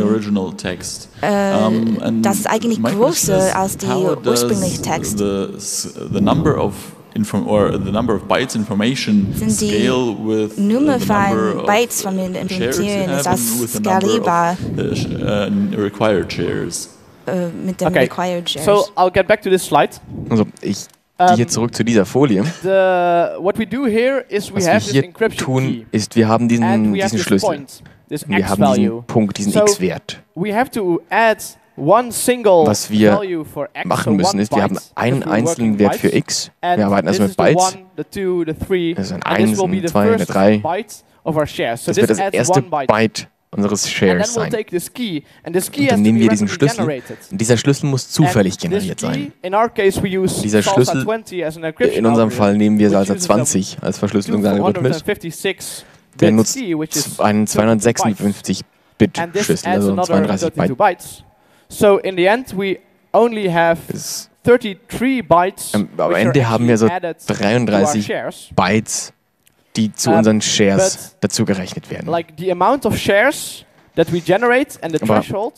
äh, das ist eigentlich größer als die ursprüngliche Text. The, the number of Inform or the number of bytes information scale with Nummer von Bytes von den Implementieren, ist das skalierbar uh, required shares. Uh, mit den okay. required shares. So I'll get back to this slide. Also ich gehe hier zurück zu dieser Folie. The, what we do here is we Was have wir hier tun, ist, wir haben diesen, diesen Schlüssel. Point, und wir haben diesen Punkt, diesen so X-Wert. We have to add one single Was wir value for X, machen müssen, ist, wir haben einen einzelnen Wert für X. Wir arbeiten also mit Bytes. Das sind eins, ein zwei, ein drei. Das wird das erste Byte unseres Shares sein. Und dann nehmen wir diesen Schlüssel. Und dieser Schlüssel muss zufällig generiert sein. Und dieser Schlüssel, in unserem Fall nehmen wir Salsa zwanzig als Verschlüsselungsalgorithmus. Der nutzt einen zweihundertsechsundfünfzig Bit Schlüssel, also zweiunddreißig Byte. So in the end we only have thirty-three bytes. Ähm, am Ende haben wir so dreiunddreißig Bytes, die zu um, unseren Shares dazu gerechnet werden. Like the amount of shares that we generate and the Aber threshold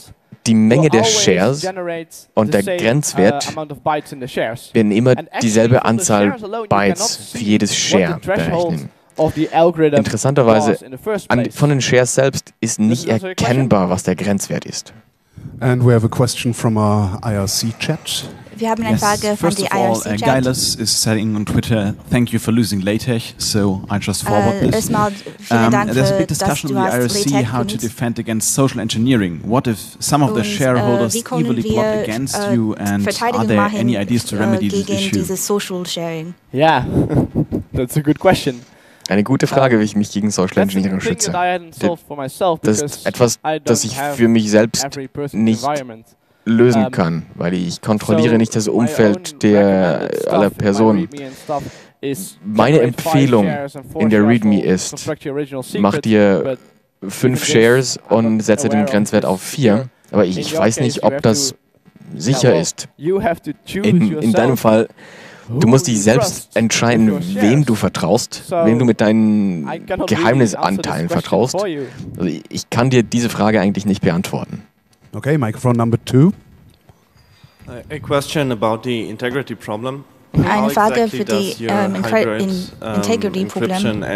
die Menge der Shares und der Grenzwert werden immer dieselbe Anzahl Bytes für jedes Share berechnen. Interessanterweise, an, von den Shares selbst ist nicht erkennbar, was der Grenzwert ist. And we have a question from our I R C chat. Wir haben eine Frage yes, von der I R C all, Chat. Uh, Gaius is saying on Twitter, thank you for losing LaTeX, so I just forward uh, this. Erstmal vielen Dank, um, there's a big discussion in the I R C how to defend against social engineering. What if some of the shareholders uh, evilly plot against uh, you, and are there any ideas to remedy this issue? Social sharing? Yeah, that's a good question. Eine gute Frage, wie ich mich gegen Social Engineering schütze. Das ist etwas, das ich für mich selbst nicht lösen kann, weil ich kontrolliere nicht das Umfeld der aller Personen. Meine Empfehlung in der README ist, mach dir fünf Shares und setze den Grenzwert auf vier, aber ich, ich weiß nicht, ob das sicher ist. In, in deinem Fall, du musst dich selbst entscheiden, wem du vertraust, wem du mit deinen Geheimnisanteilen vertraust. Also ich kann dir diese Frage eigentlich nicht beantworten. Okay, microphone number two. A question about the integrity problem. Eine Frage für die um, Integrity-Problem.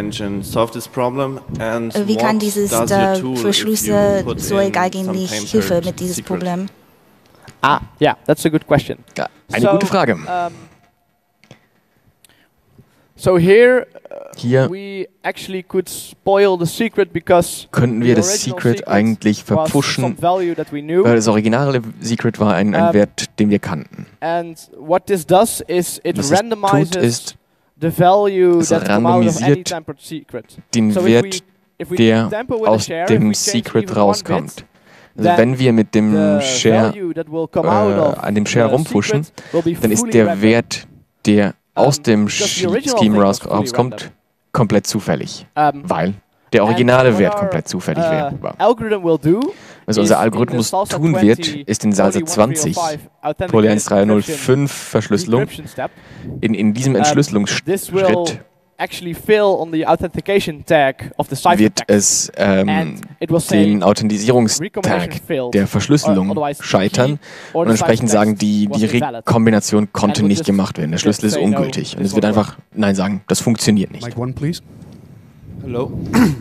Wie kann dieses Verschlüsselzeug eigentlich Hilfe mit diesem Problem? Ah, yeah, that's a good question. Ja, eine so, gute Frage. Um, So here, uh, Hier we actually could spoil the secret because könnten wir das Secret eigentlich verpfuschen, weil das originale Secret war ein, ein um, Wert, den wir kannten. And what this does is it Was randomizes es tut, ist, the value es that come out of any randomisiert tampered secret. den So Wert, if we, if we der tamper with aus a share, dem if we change Secret even one rauskommt. bit, Also wenn wir mit dem the Share, value that will come out äh, of an dem Share the rumpushen, secret will be dann ist fully der random. Wert, der aus dem because the original Scheme thing was raus, fully rauskommt, random. komplett zufällig, Um, weil der originale and Wert what komplett our, zufällig uh, wär- war. algorithm will do Was unser is in Algorithmus the Salsa tun wird, twenty, ist in Salsa zwanzig, Poly eins drei null fünf Verschlüsselung, encryption step. in, in diesem Um, this will Entschlüsselungsschritt actually fill on the authentication tag of the wird ciphertext. es ähm, And it will say den Authentisierungstag der Verschlüsselung scheitern und entsprechend sagen, die, die Rekombination konnte nicht gemacht werden. Der Schlüssel ist ungültig. Und es wird einfach Nein sagen, das funktioniert nicht. Mic one, please. Hello.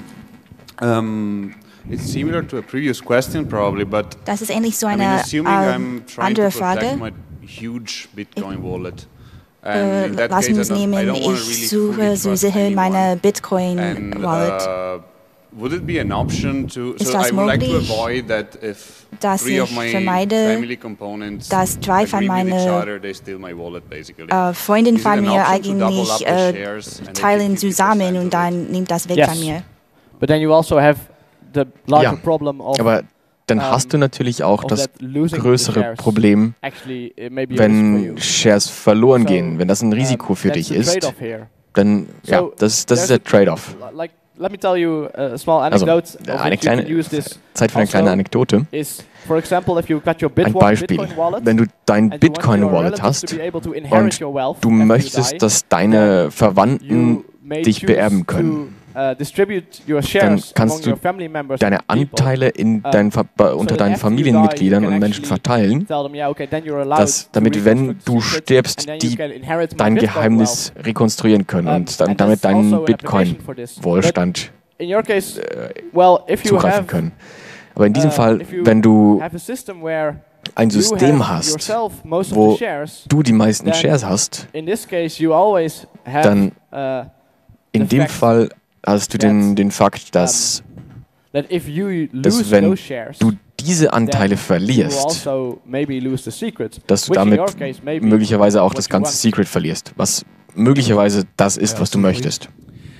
um, it's similar to a previous question probably, but Das ist ähnlich so I mean, eine assuming äh, I'm trying andere to protect Frage. my huge Bitcoin wallet. Äh, And in that lass case, uns I don't- I nehmen, don't wanna ich really suche fully zu trust sichern meine anyone. Bitcoin-Wallet. And, uh, would it be an option to? Ist So das I would like to möglich, avoid that if dass three of ich my vermeide, family components dass drei von agree with each meinen other, they steal my wallet basically. äh, Freundinnen Is it von an mir option to double eigentlich up the äh, shares and they teilen keep fifty zusammen percent und of dann nimmt das weg Yes. von mir. But then you also have the larger Ja, problem of aber dann um, hast du natürlich auch of das that losing the größere shares Problem, actually it may be a risk for you. wenn Shares verloren So, gehen. Wenn das ein Risiko um, für that's dich the ist, trade-off here. dann, ja, So, das, das ist there's der a- Trade-off. Like, let me tell you a small Also, anecdote of eine which you can kleine, use this Zeit für eine kleine also Anekdote. is, for example, if you've got your Ein Bitcoin, Beispiel. Bitcoin wallet, Wenn du dein and you want your Bitcoin-Wallet relatives hast to be able to inherit und your wealth du after you möchtest, die, dass deine you Verwandten may dich choose beerben to, können, uh, distribute your dann shares kannst among du your family members deine and people. Anteile in Um, dein, Ver- so unter that deinen after you die, Familienmitgliedern you und can Menschen actually verteilen, tell them, yeah, okay, then you're allowed dass to damit, wenn reconstruct du the secret, stirbst, and then die you can inherit my dein Bitcoin Geheimnis rekonstruieren können Um, und dann and damit there's also deinen an application for this. Bitcoin-Wohlstand In your case, well, if you zugreifen have, können. Aber in diesem uh, Fall, if you wenn du have a system where ein you System have hast, yourself most of wo the shares, du die meisten then Shares hast, in this case you always have dann uh, in the dem fact Fall hast du den, that, den Fakt, dass, that if you dass lose wenn those shares, du diese Anteile then you verlierst, also maybe lose the secret, dass du which in damit your case may be möglicherweise auch what das you ganze want. Secret verlierst, was möglicherweise das ist, was du möchtest.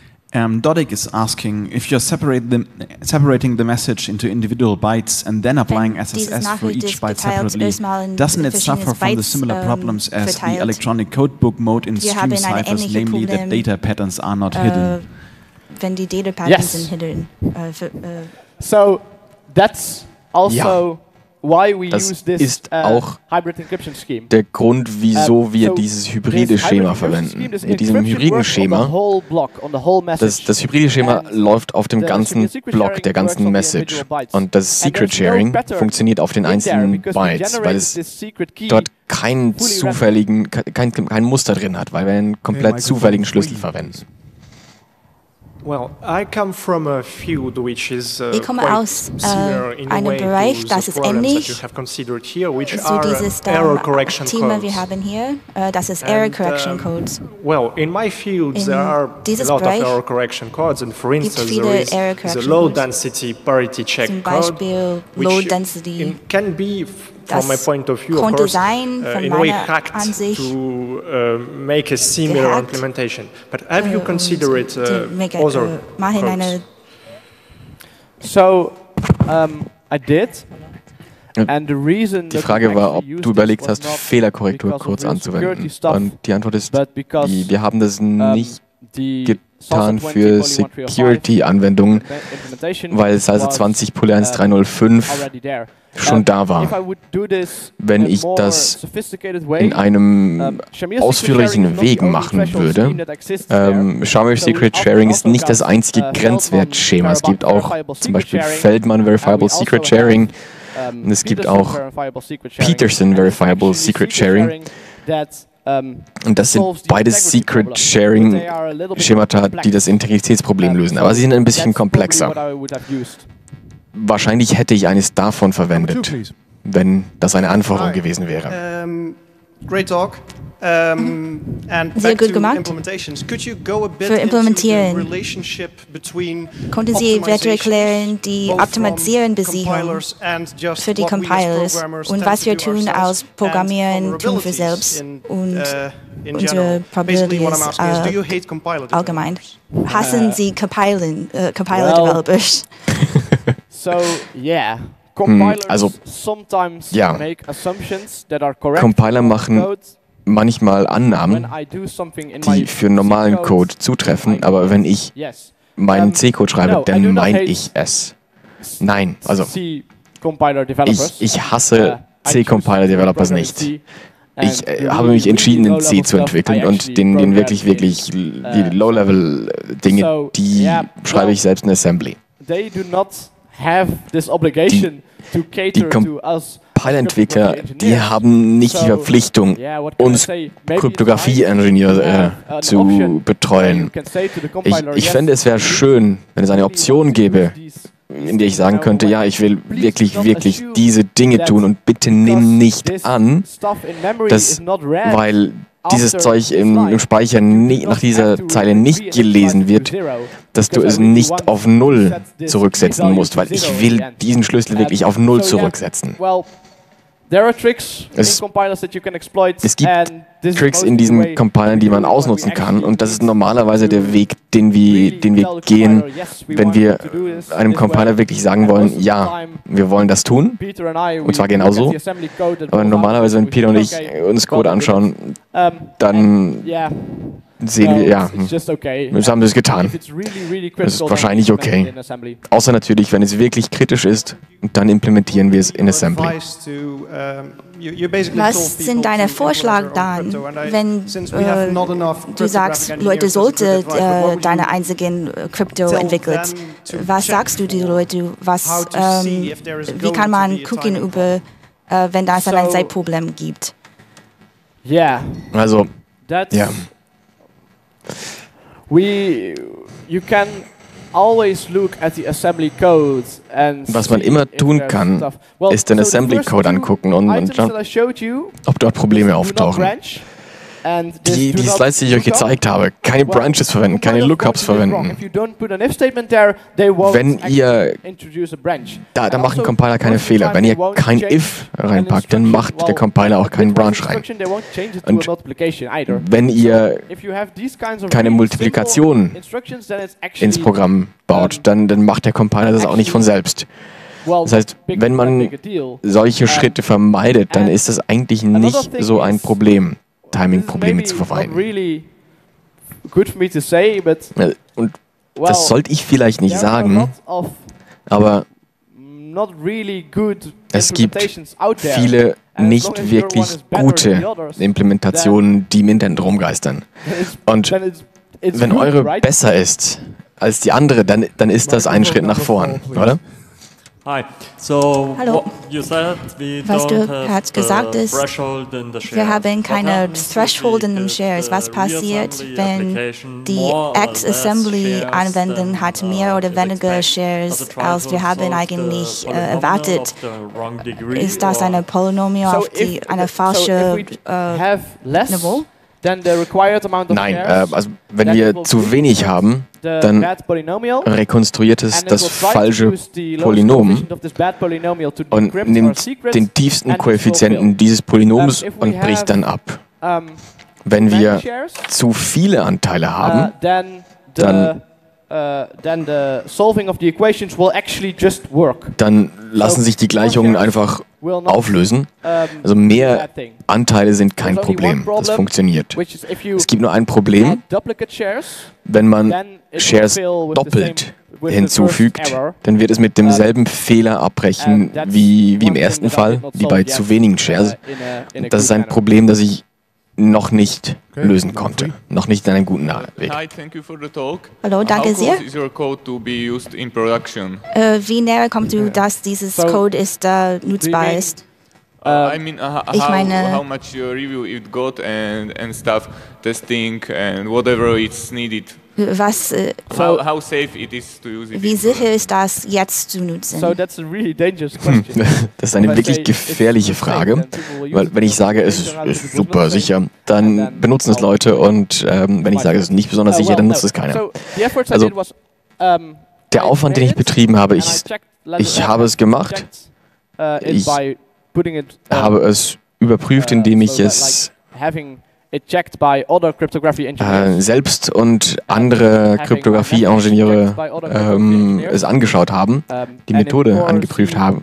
Um, Dodik is asking if you're separate the, separating the message into individual bytes and then applying Wenn S S dieses S for Nachricht each ist byte geteilt, separately, erstmal in doesn't it verschiedene suffer from the Bytes, similar ähm, problems as the verteilt. electronic codebook mode in Wir stream haben eine ciphers, ähnliche namely that Problem, data patterns are not äh, hidden? wenn die Data Patterns Yes. sind hidden. Äh, für, äh, So that's also Das ist auch der Grund, wieso wir dieses hybride Schema verwenden. Mit diesem hybriden Schema, das, das hybride Schema läuft auf dem ganzen Block, der ganzen Message. Und das Secret Sharing funktioniert auf den einzelnen Bytes, weil es dort keinen zufälligen, kein, kein Muster drin hat, weil wir einen komplett zufälligen Schlüssel verwenden. Well, I come from a field which is uh, ich komme aus äh, einem Bereich, das ist ähnlich zu dieses ähm, Thema, wir haben hier, äh, das ist Error Correction Codes. Well, in my field there are a lot of error correction codes, and for instance there is the low density parity check code, which can be from my point of view, of course, uh, in a way hacked to uh, make a similar implementation. But have you considered uh, other codes? So, um, I did. And the reason die Frage war, ob du überlegt hast, Fehlerkorrekturcodes anzuwenden. Und die Antwort ist, die, wir haben das nicht getan für Security-Anwendungen, weil SASE zwanzig Pull eins drei null fünf schon da war. Wenn ich das in einem ausführlichen Weg machen würde, ähm, Shamir Secret Sharing ist nicht das einzige Grenzwertschema. Es gibt auch zum Beispiel Feldman Verifiable Secret Sharing, und es gibt auch Peterson Verifiable Secret Sharing. Und das sind beides Secret Sharing Schemata, die das Integritätsproblem lösen. Aber sie sind ein bisschen komplexer. Wahrscheinlich hätte ich eines davon verwendet, wenn das eine Anforderung gewesen wäre. Um, great talk. Um, and Sehr gut gemacht. Für Implementieren konnten Sie weiter erklären die Optimalisierung-Besicherung für die Compilers und was wir tun als Programmieren tun wir selbst und unsere Probabilities äh, allgemein. Hassen Sie Compilen, uh, Compiler-Developers? So, yeah. Also, ja, Compiler machen manchmal Annahmen, die für normalen Code zutreffen, aber wenn ich meinen C-Code schreibe, dann meine ich es. Nein, also ich, ich hasse C-Compiler-Developers nicht. Ich äh, habe mich entschieden, in C zu entwickeln und den, den wirklich, wirklich, die Low-Level-Dinge, die schreibe ich selbst in Assembly. Die, die Compiler-Entwickler, die haben nicht die Verpflichtung, uns Kryptographie-Ingenieure äh, zu betreuen. Ich, ich fände, es wäre schön, wenn es eine Option gäbe, in der ich sagen könnte, ja, ich will wirklich, wirklich diese Dinge tun und bitte nimm nicht an, dass, weil dieses Zeug im, im Speicher nie, nach dieser Zeile nicht gelesen wird, dass du es nicht auf Null zurücksetzen musst, weil ich will diesen Schlüssel wirklich auf Null zurücksetzen. Es, es gibt Tricks in diesen Compilern, die man ausnutzen kann, und das ist normalerweise der Weg, den wir, den wir gehen, wenn wir einem Compiler wirklich sagen wollen, ja, wir wollen das tun, und zwar genauso, aber normalerweise, wenn Peter und ich uns Code anschauen, dann sehen wir, ja, wir haben das getan. Das ist wahrscheinlich okay. Außer natürlich, wenn es wirklich kritisch ist, dann implementieren wir es in Assembly. Was sind deine Vorschläge dann, wenn äh, du sagst, Leute sollten äh, deine einzigen Krypto entwickeln? Was sagst du den Leuten? Was, ähm, wie kann man gucken, über, äh, wenn da ein Zeitproblem gibt? Also, ja. We, you can always look at the assembly code and was man immer tun kann, well, ist den Assembly Code angucken und, und schauen, ob dort Probleme auftauchen. Die, die Slides, die ich euch gezeigt habe, keine Branches verwenden, keine Lookups verwenden. Wenn ihr, da, da macht ein Compiler keine Fehler. Wenn ihr kein If reinpackt, dann macht der Compiler auch keinen Branch rein. Und wenn ihr keine Multiplikation ins Programm baut, dann, dann macht der Compiler das auch nicht von selbst. Das heißt, wenn man solche Schritte vermeidet, dann ist das eigentlich nicht so ein Problem, Timing-Probleme zu vermeiden. Und das sollte ich vielleicht nicht sagen, aber Es gibt viele nicht wirklich gute Implementationen, die im Internet rumgeistern. Und wenn eure besser ist als die andere, dann, dann ist das ein Schritt nach vorn, oder? Hi. So, Hallo. Was du hast gesagt ist, wir haben keine Threshold in den Shares. Was passiert, wenn die X-Assembly-Anwendung hat mehr oder weniger Shares, als wir haben eigentlich äh, erwartet? Ist das eine Polynomial auf die, eine falsche äh, Niveau? Nein, äh, also wenn wir zu wenig haben, dann rekonstruiert es das falsche Polynom und nimmt den tiefsten Koeffizienten dieses Polynoms und bricht dann ab. Wenn wir zu viele Anteile haben, dann dann lassen sich die Gleichungen einfach auflösen. Also mehr Anteile sind kein Problem. Das funktioniert. Es gibt nur ein Problem, wenn man Shares doppelt hinzufügt, dann wird es mit demselben Fehler abbrechen wie, wie im ersten Fall, wie bei zu wenigen Shares. Das ist ein Problem, das ich noch nicht lösen konnte. Noch nicht in einem guten Weg. Hallo, danke sehr. Äh, wie näher kommst du, dass dieses Code ist, äh, nutzbar ist? Uh, I mean, uh, ich how, meine, how much uh, review it got and, and stuff, testing and whatever it's needed. Was, äh, how, how safe it is to use it. Wie sicher ist das jetzt zu nutzen? So that's a really dangerous question. Das ist eine wirklich gefährliche Frage, weil wenn ich sage, es ist, ist super sicher, dann benutzen es Leute und ähm, wenn ich sage, es ist nicht besonders sicher, dann nutzt es keiner. Also der Aufwand, den ich betrieben habe, ich, ich habe es gemacht. Ich habe es überprüft, indem ich es äh, selbst und andere Kryptographie-Ingenieure ähm, es angeschaut haben, die Methode angeprüft haben.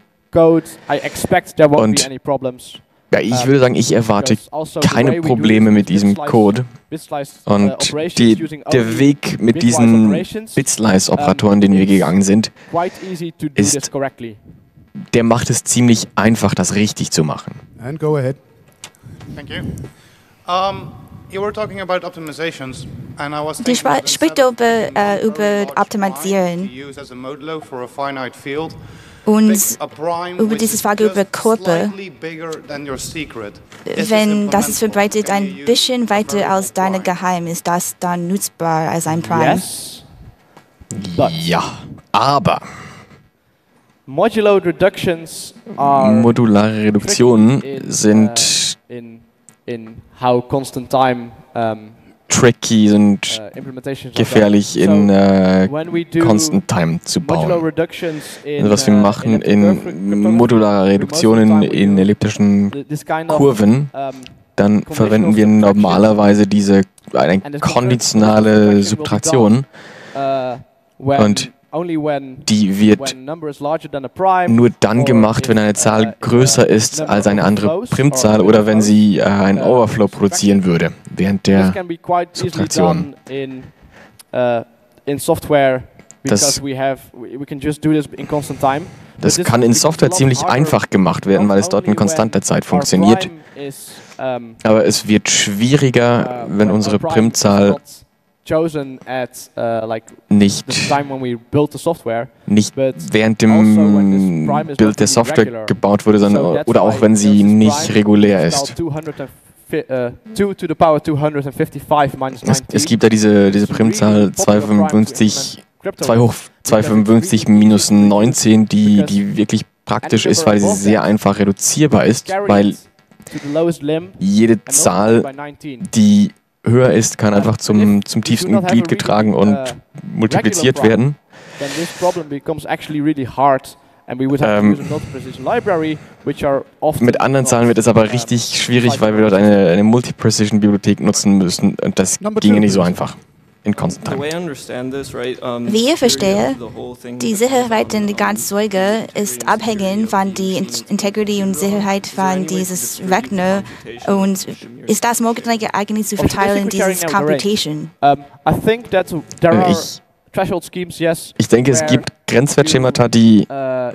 Und ja, ich würde sagen, ich erwarte keine Probleme mit diesem Code. Und die, der Weg mit diesen Bit-Slice-Operatoren, den wir gegangen sind, ist, der macht es ziemlich einfach, das richtig zu machen. And go ahead. Thank you. Um, you were talking about optimizations, and I was Die spricht über, äh, über Optimisieren. Und über diese Frage über Körper, wenn das ist verbreitet ein bisschen weiter als deine Geheim, ist das dann nutzbar als ein Prime? Yes. Ja, aber Modular reductions are modulare Reduktionen in, sind uh, in, in how constant time, um, tricky, sind uh, gefährlich in äh, Constant Time zu bauen. Also was wir machen in modulare Reduktionen in elliptischen Kurven, dann verwenden wir normalerweise diese eine konditionale Subtraktion und die wird nur dann gemacht, wenn eine Zahl größer ist als eine andere Primzahl oder wenn sie äh, einen Overflow produzieren würde während der Subtraktion. Das, das kann in Software ziemlich einfach gemacht werden, weil es dort in konstanter Zeit funktioniert. Aber es wird schwieriger, wenn unsere Primzahl nicht, nicht während dem Bild der Software gebaut wurde, sondern oder auch wenn sie nicht regulär ist. Es, es gibt da diese, diese Primzahl zweihundertfünfundfünfzig, zwei hoch zweihundertfünfundfünfzig minus neunzehn, die, die wirklich praktisch ist, weil sie sehr einfach reduzierbar ist, weil jede Zahl, die höher ist, kann einfach zum, zum tiefsten Glied getragen und multipliziert werden. Ähm, mit anderen Zahlen wird es aber richtig schwierig, weil wir dort eine, eine Multi-Precision-Bibliothek nutzen müssen und das ginge nicht so einfach in Constant Time. Wie ich verstehe, die Sicherheit in die ganzen Zeuge ist abhängig von der Integrity und Sicherheit von dieses Rechner und ist das möglich eigentlich zu verteilen in dieses Computation? Ich Ich denke, es gibt Grenzwertschemata, die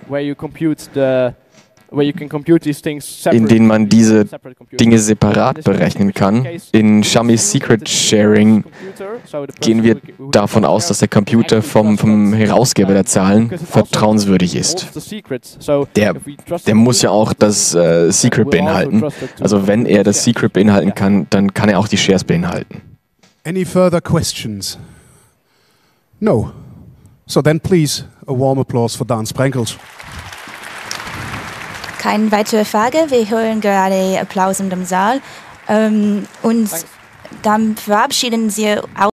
in denen man diese Dinge separat berechnen kann. In Shami's Secret Sharing gehen wir davon aus, dass der Computer vom, vom Herausgeber der Zahlen vertrauenswürdig ist. Der, der muss ja auch das äh, Secret beinhalten. Also wenn er das Secret beinhalten kann, dann kann er auch die Shares beinhalten. Any further questions? No. So then please, a warm applause for Dan Sprenkels. Keine weitere Frage. Wir hören gerade Applaus in dem Saal. Ähm, und dann verabschieden Sie aus.